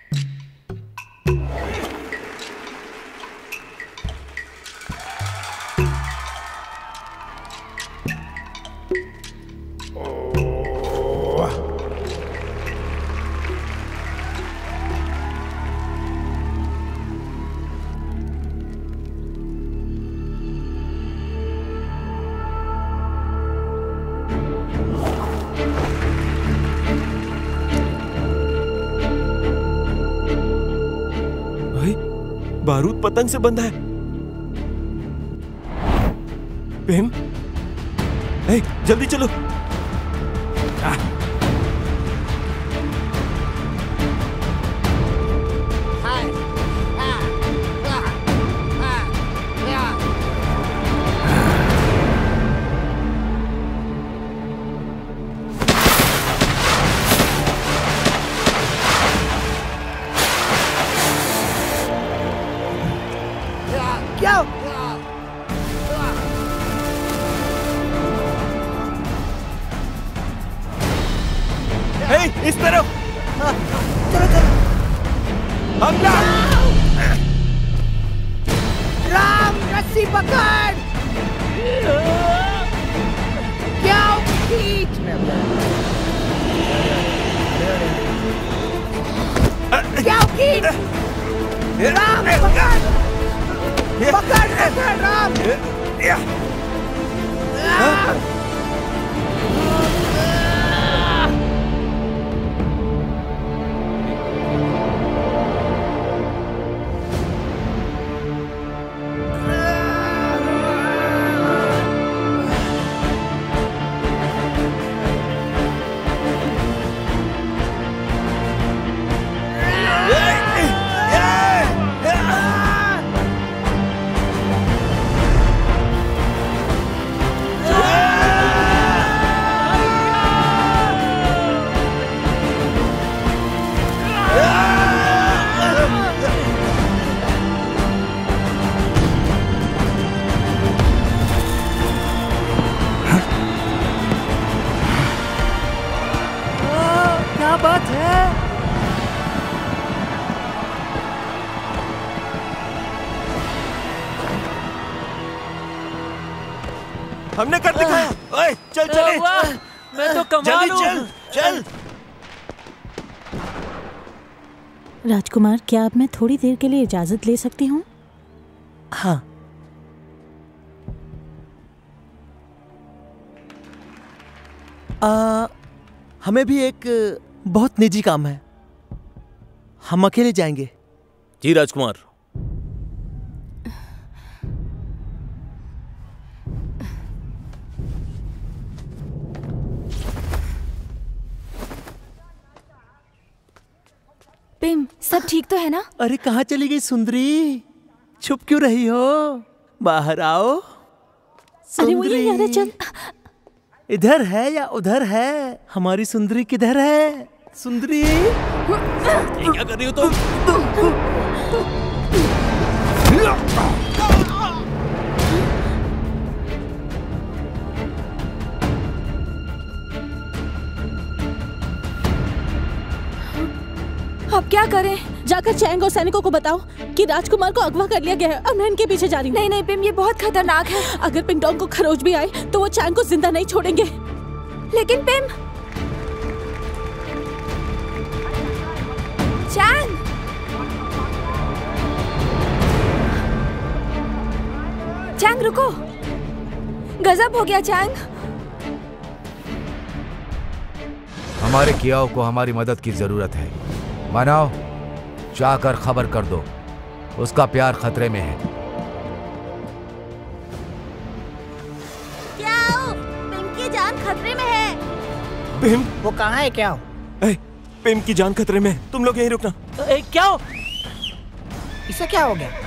बारूद पतंग से बंधा है। प्रेम, ए, जल्दी चलो। आ, इस तरफ। चलो चलो। हमला। राम, रस्सी पकड़। क्या खींच। क्या खींच। राम पकड़। पकड़ पकड़ राम। Yeah! हमने कर दिखाया। ओए चल चले। वाह, मैं तो कमाल जल्दी हूँ। चल चल। राजकुमार, क्या अब मैं थोड़ी देर के लिए इजाजत ले सकती हूँ? हाँ। आ, हमें भी एक बहुत निजी काम है, हम अकेले जाएंगे। जी राजकुमार। पिम, सब ठीक तो है ना? अरे कहाँ चली गई सुंदरी? छुप क्यों रही हो? बाहर आओ। अरे वो ये यार, चल। इधर है या उधर है? हमारी सुंदरी किधर है? सुंदरी, ये क्या कर रही हो तुम? अब क्या करें? जाकर चैंग और सैनिकों को बताओ कि राजकुमार को अगवा कर लिया गया है और मैं इनके पीछे जा रही हूँ। नहीं नहीं पिम, ये बहुत खतरनाक है। अगर पिंगडोंग को खरोच भी आए तो वो चैंग को जिंदा नहीं छोड़ेंगे। लेकिन पिम, चैंग, चैंग रुको, गजब हो गया चैंग। हमारे कियाओ को हमारी मदद की जरूरत है। मनाओ, जाकर खबर कर दो, उसका प्यार खतरे में है। क्या हो? पिम की जान खतरे में है। पिम, वो कहाँ है? क्या हो? ए, पिम की जान खतरे में है, तुम लोग यहीं रुकना। ए, क्या हो? इसे क्या हो गया?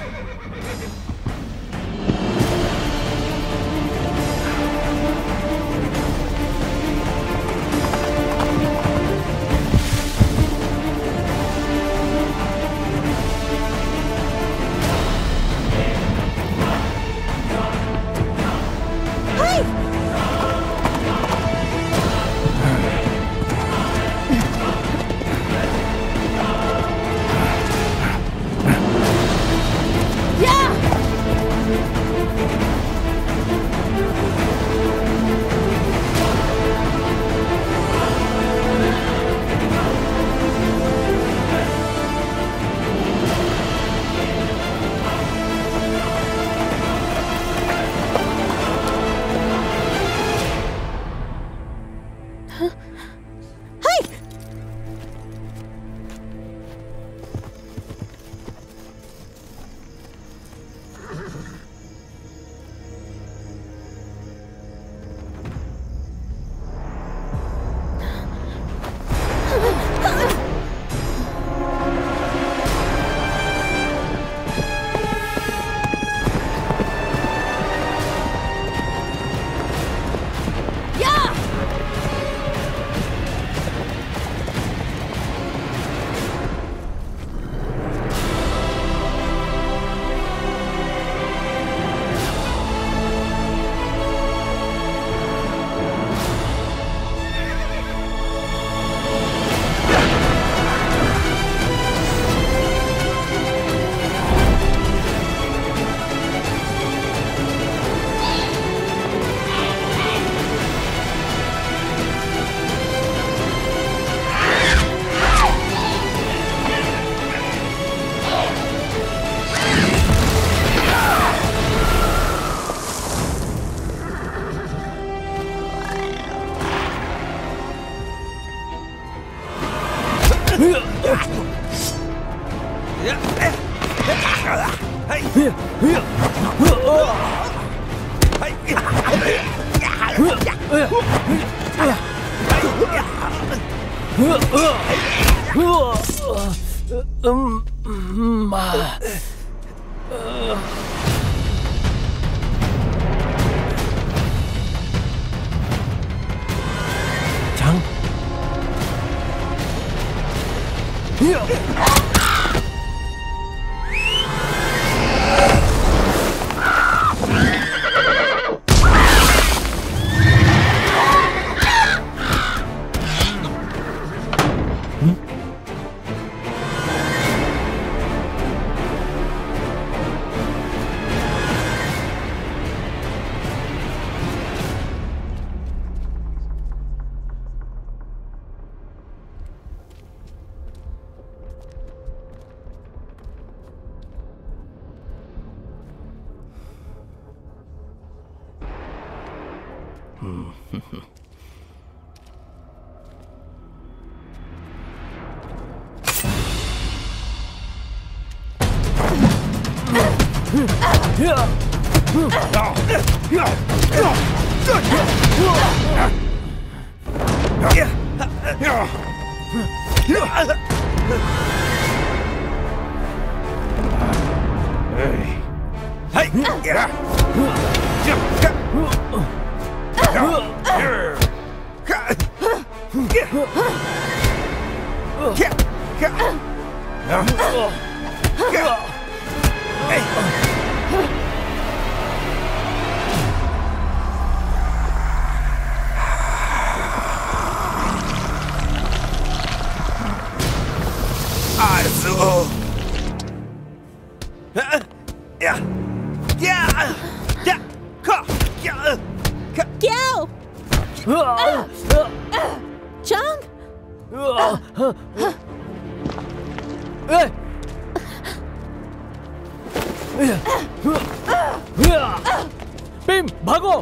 पिम भागो।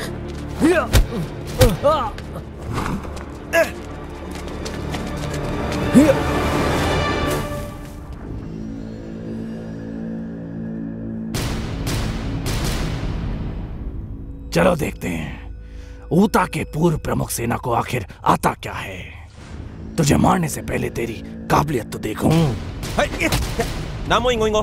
चलो देखते हैं ऊता के पूर्व प्रमुख सेना को आखिर आता क्या है। तुझे मारने से पहले तेरी काबिलियत तो देखूं। नामो इंगो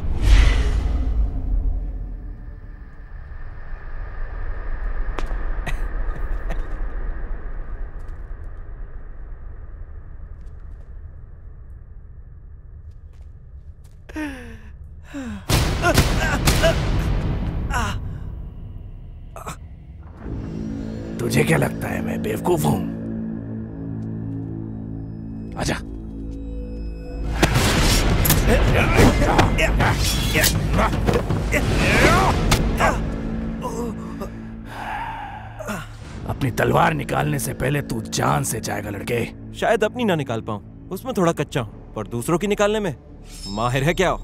तुझे क्या लगता है मैं बेवकूफ हूं? आजा। अपनी तलवार निकालने से पहले तू जान से जाएगा लड़के। शायद अपनी ना निकाल पाऊं, उसमें थोड़ा कच्चा हूं, पर दूसरों की निकालने में माहिर है क्या?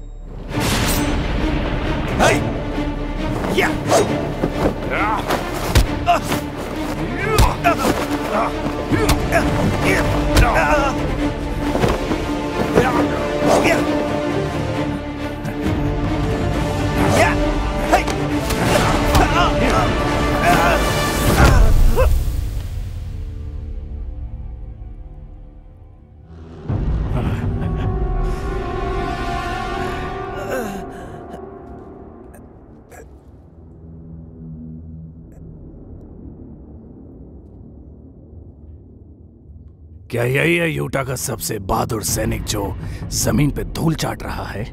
क्या यही है यूटा का सबसे बहादुर सैनिक जो जमीन पे धूल चाट रहा है?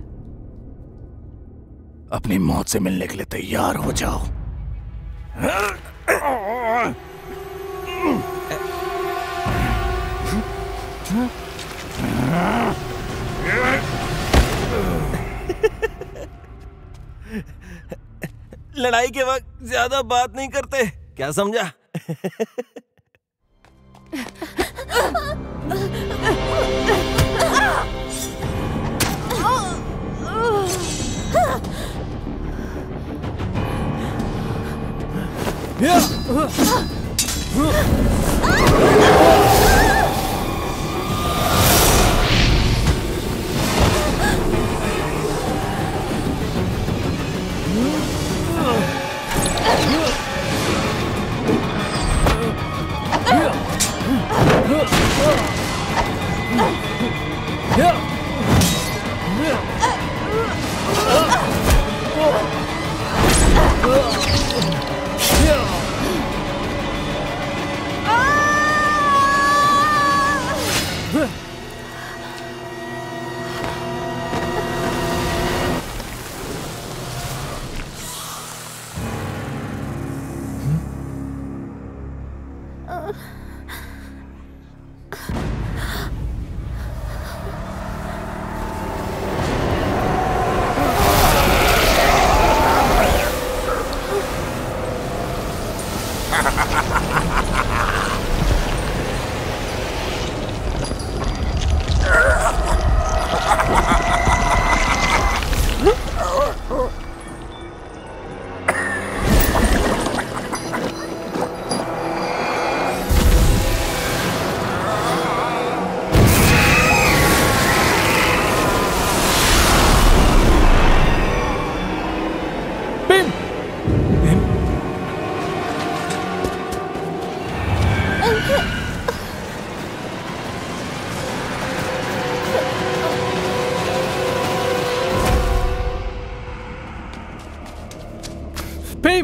अपनी मौत से मिलने के लिए तैयार हो जाओ। लड़ाई के वक्त ज्यादा बात नहीं करते, क्या समझा? भीम!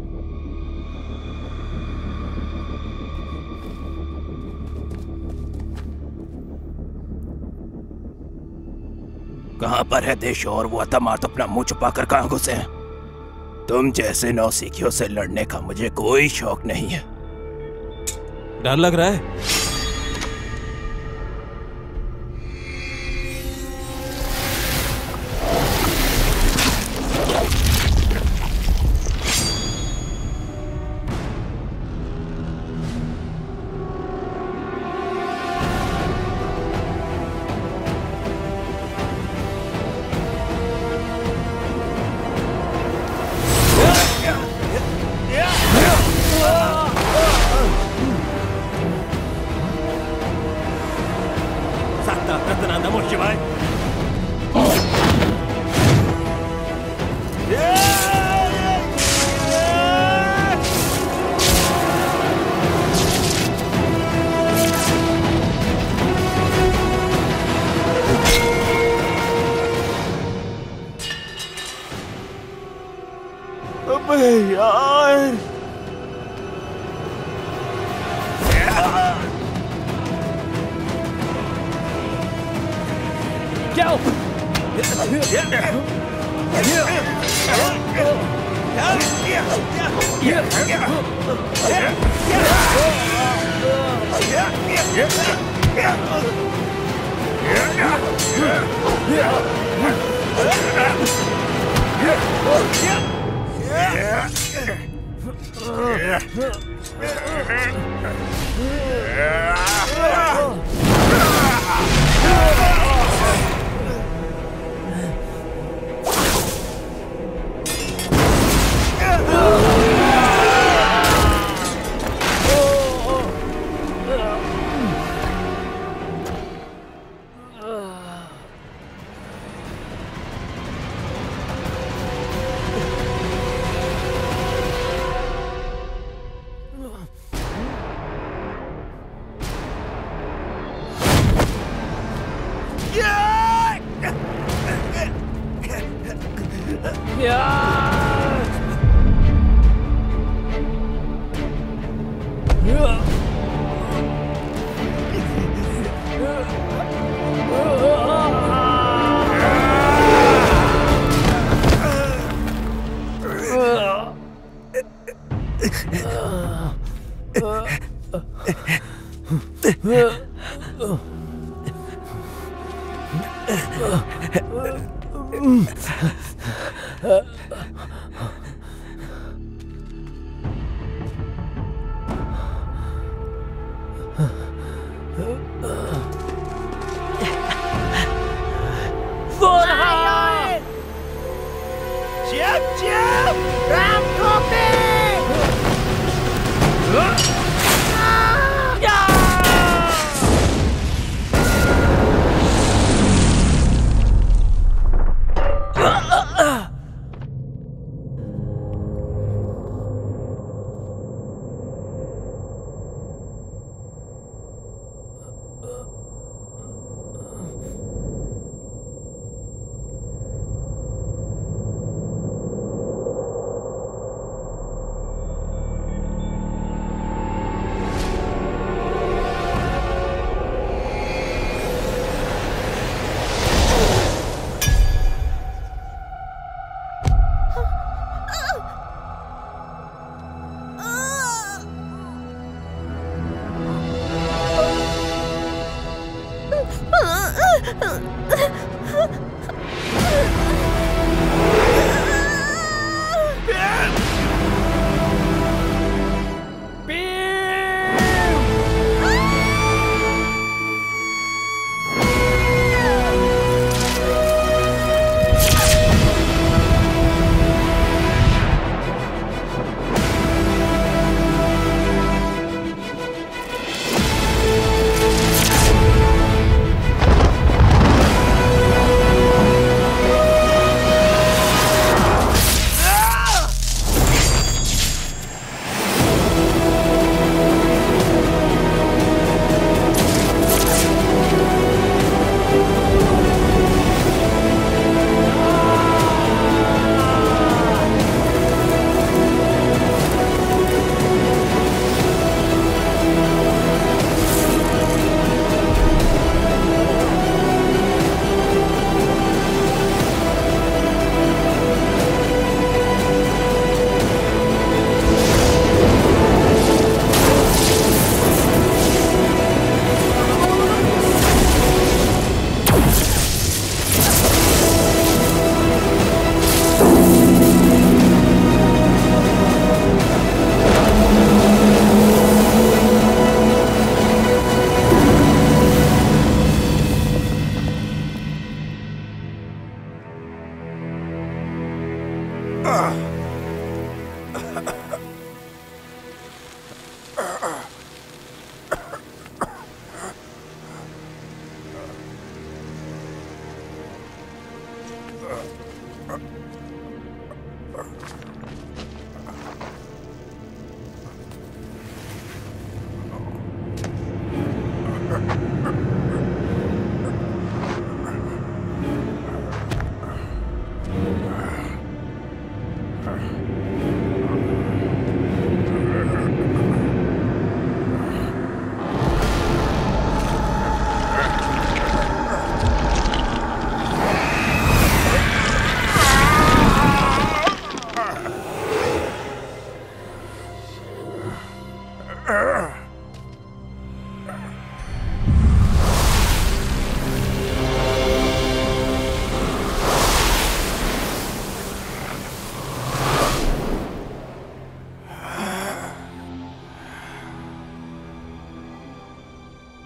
कहां पर है देशो और वो अतमार्त अपना मुंह छुपाकर कहां घुसे हैं? तुम जैसे नौसिखियों से लड़ने का मुझे कोई शौक नहीं है। डर लग रहा है?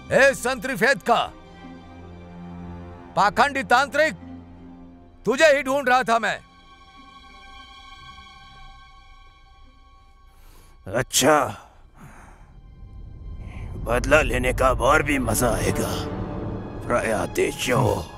ए संत्रिफेद का पाखंडी तांत्रिक, तुझे ही ढूंढ रहा था मैं। अच्छा, बदला लेने का और भी मजा आएगा प्रायादेशो।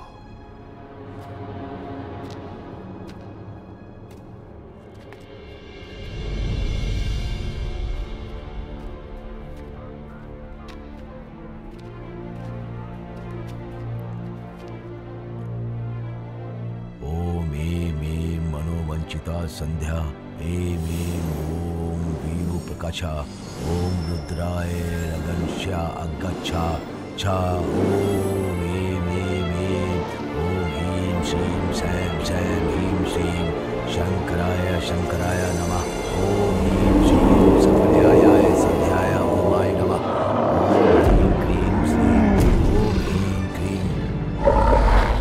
ओम ऐं ऐं मनोवंचिता संध्या, ऐं ऐं ओम वीरु प्रकाशा, ओम रुद्राय रगंश्या अगच्छा छा, ओम ऐं ऐं ऐं ओम ह्रीं श्रीं सैं सैं ह्रीं श्रीं शंकराय शंकराय नमः। ओम ह्रीं श्रीं सफल्याय सध्याय ओमाय नमः। ओम ह्रीं क्लीं श्रीं ओम ह्रीं क्लीं।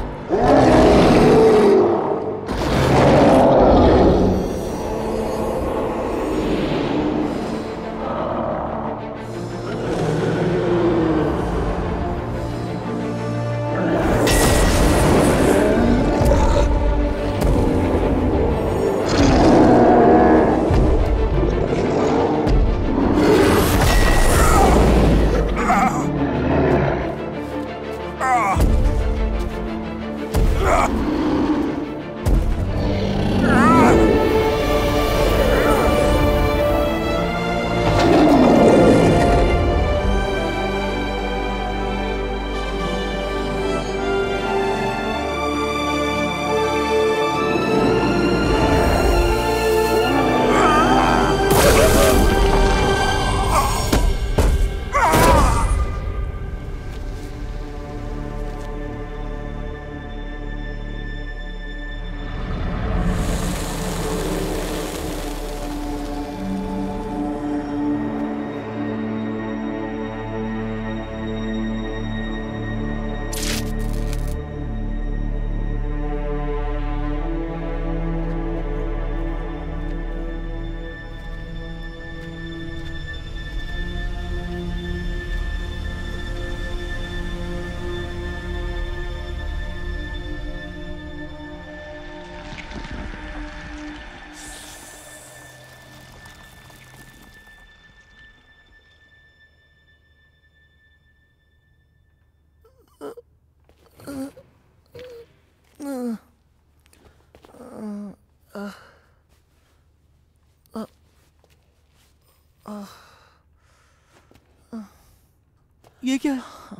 ये क्या है?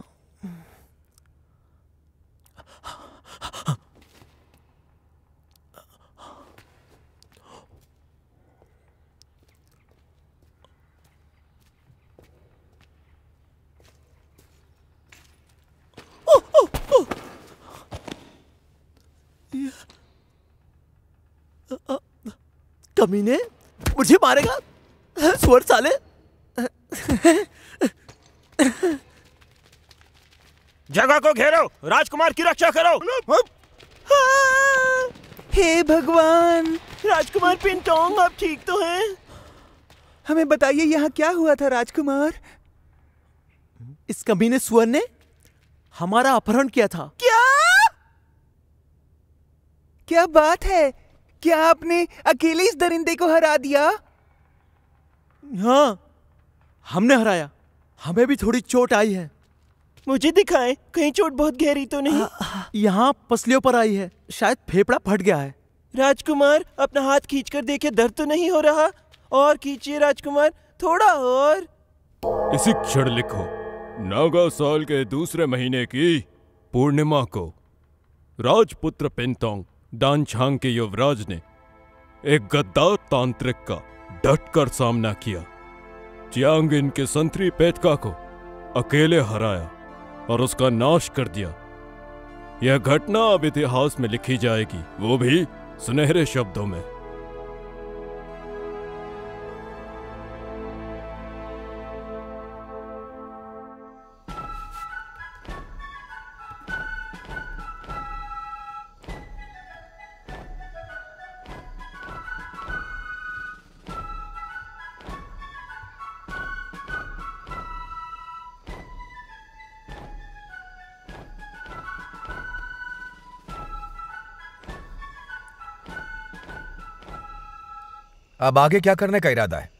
कमीने मुझे मारेगा? सुअर साले। जगह को घेरो, राजकुमार की रक्षा करो। हे भगवान! राजकुमार पिंटोंग, आप ठीक तो हैं? हमें बताइए यहाँ क्या हुआ था राजकुमार? इस कमीने सुअर ने हमारा अपहरण किया था। क्या? क्या बात है? क्या आपने अकेले इस दरिंदे को हरा दिया? हाँ, हमने हराया। हमें भी थोड़ी चोट आई है। मुझे दिखाएं, कहीं चोट बहुत गहरी तो नहीं? यहाँ पसलियों पर आई है, शायद फेफड़ा फट गया है। राजकुमार, अपना हाथ खींचकर देखिए, दर्द तो नहीं हो रहा? और खींचिए राजकुमार, थोड़ा और। इसी क्षण लिखो, नागा साल के दूसरे महीने की पूर्णिमा को राजपुत्र पिंतोंग दानछांग के युवराज ने एक गद्दार तांत्रिक का डटकर सामना किया। चियांगिन के संतरी पेटका को अकेले हराया और उसका नाश कर दिया। यह घटना अब इतिहास में लिखी जाएगी, वो भी सुनहरे शब्दों में। अब आगे क्या करने का इरादा है?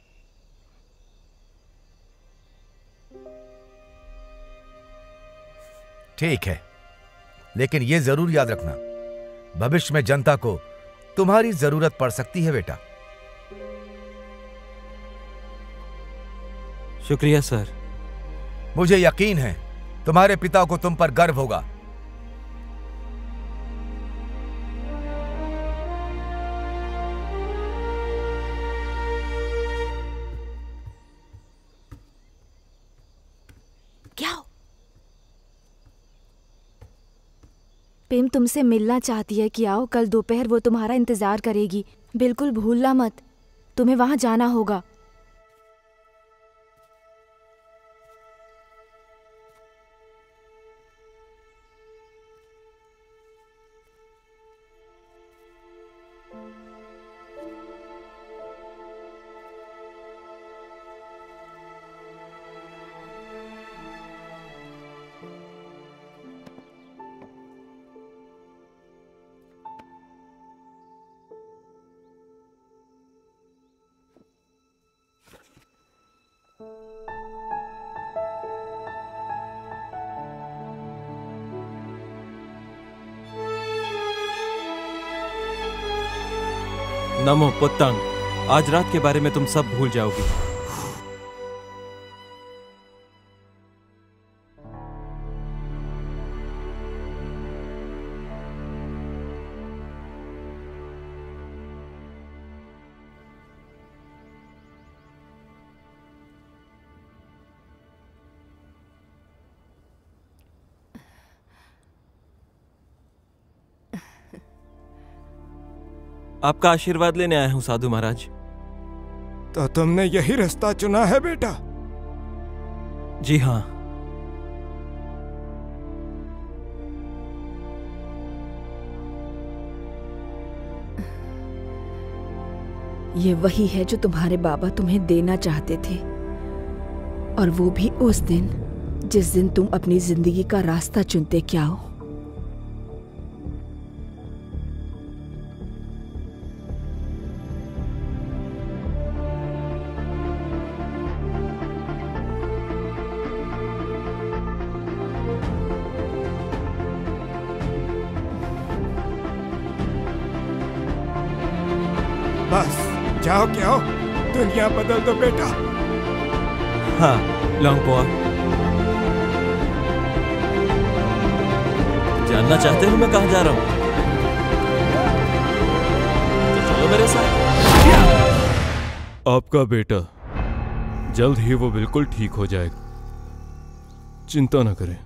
ठीक है, लेकिन यह जरूर याद रखना, भविष्य में जनता को तुम्हारी जरूरत पड़ सकती है बेटा। शुक्रिया सर। मुझे यकीन है तुम्हारे पिता को तुम पर गर्व होगा। क्या हो? पिम तुमसे मिलना चाहती है कि आओ, कल दोपहर वो तुम्हारा इंतजार करेगी। बिल्कुल भूलना मत, तुम्हें वहां जाना होगा। नमो पुत्तंग, आज रात के बारे में तुम सब भूल जाओगी। आपका आशीर्वाद लेने आया हूं साधु महाराज। तो तुमने यही रास्ता चुना है बेटा? जी हाँ। ये वही है जो तुम्हारे बाबा तुम्हें देना चाहते थे, और वो भी उस दिन जिस दिन तुम अपनी जिंदगी का रास्ता चुनते क्या हो। बस जाओ क्या हो, दुनिया बदल दो बेटा। हाँ लॉन्गपॉ, जानना चाहते हो मैं कहाँ जा रहा हूँ? तो चलो मेरे साथ। आपका बेटा जल्द ही वो बिल्कुल ठीक हो जाएगा, चिंता न करें।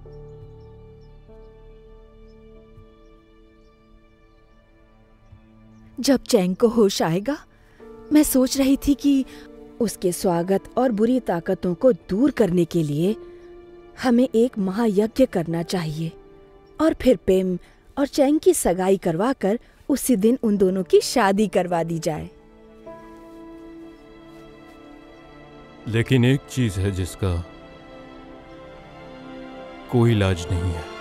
जब चैंग को होश आएगा, मैं सोच रही थी कि उसके स्वागत और बुरी ताकतों को दूर करने के लिए हमें एक महायज्ञ करना चाहिए, और फिर पेम और चैंग की सगाई करवाकर उसी दिन उन दोनों की शादी करवा दी जाए। लेकिन एक चीज है जिसका कोई इलाज नहीं है।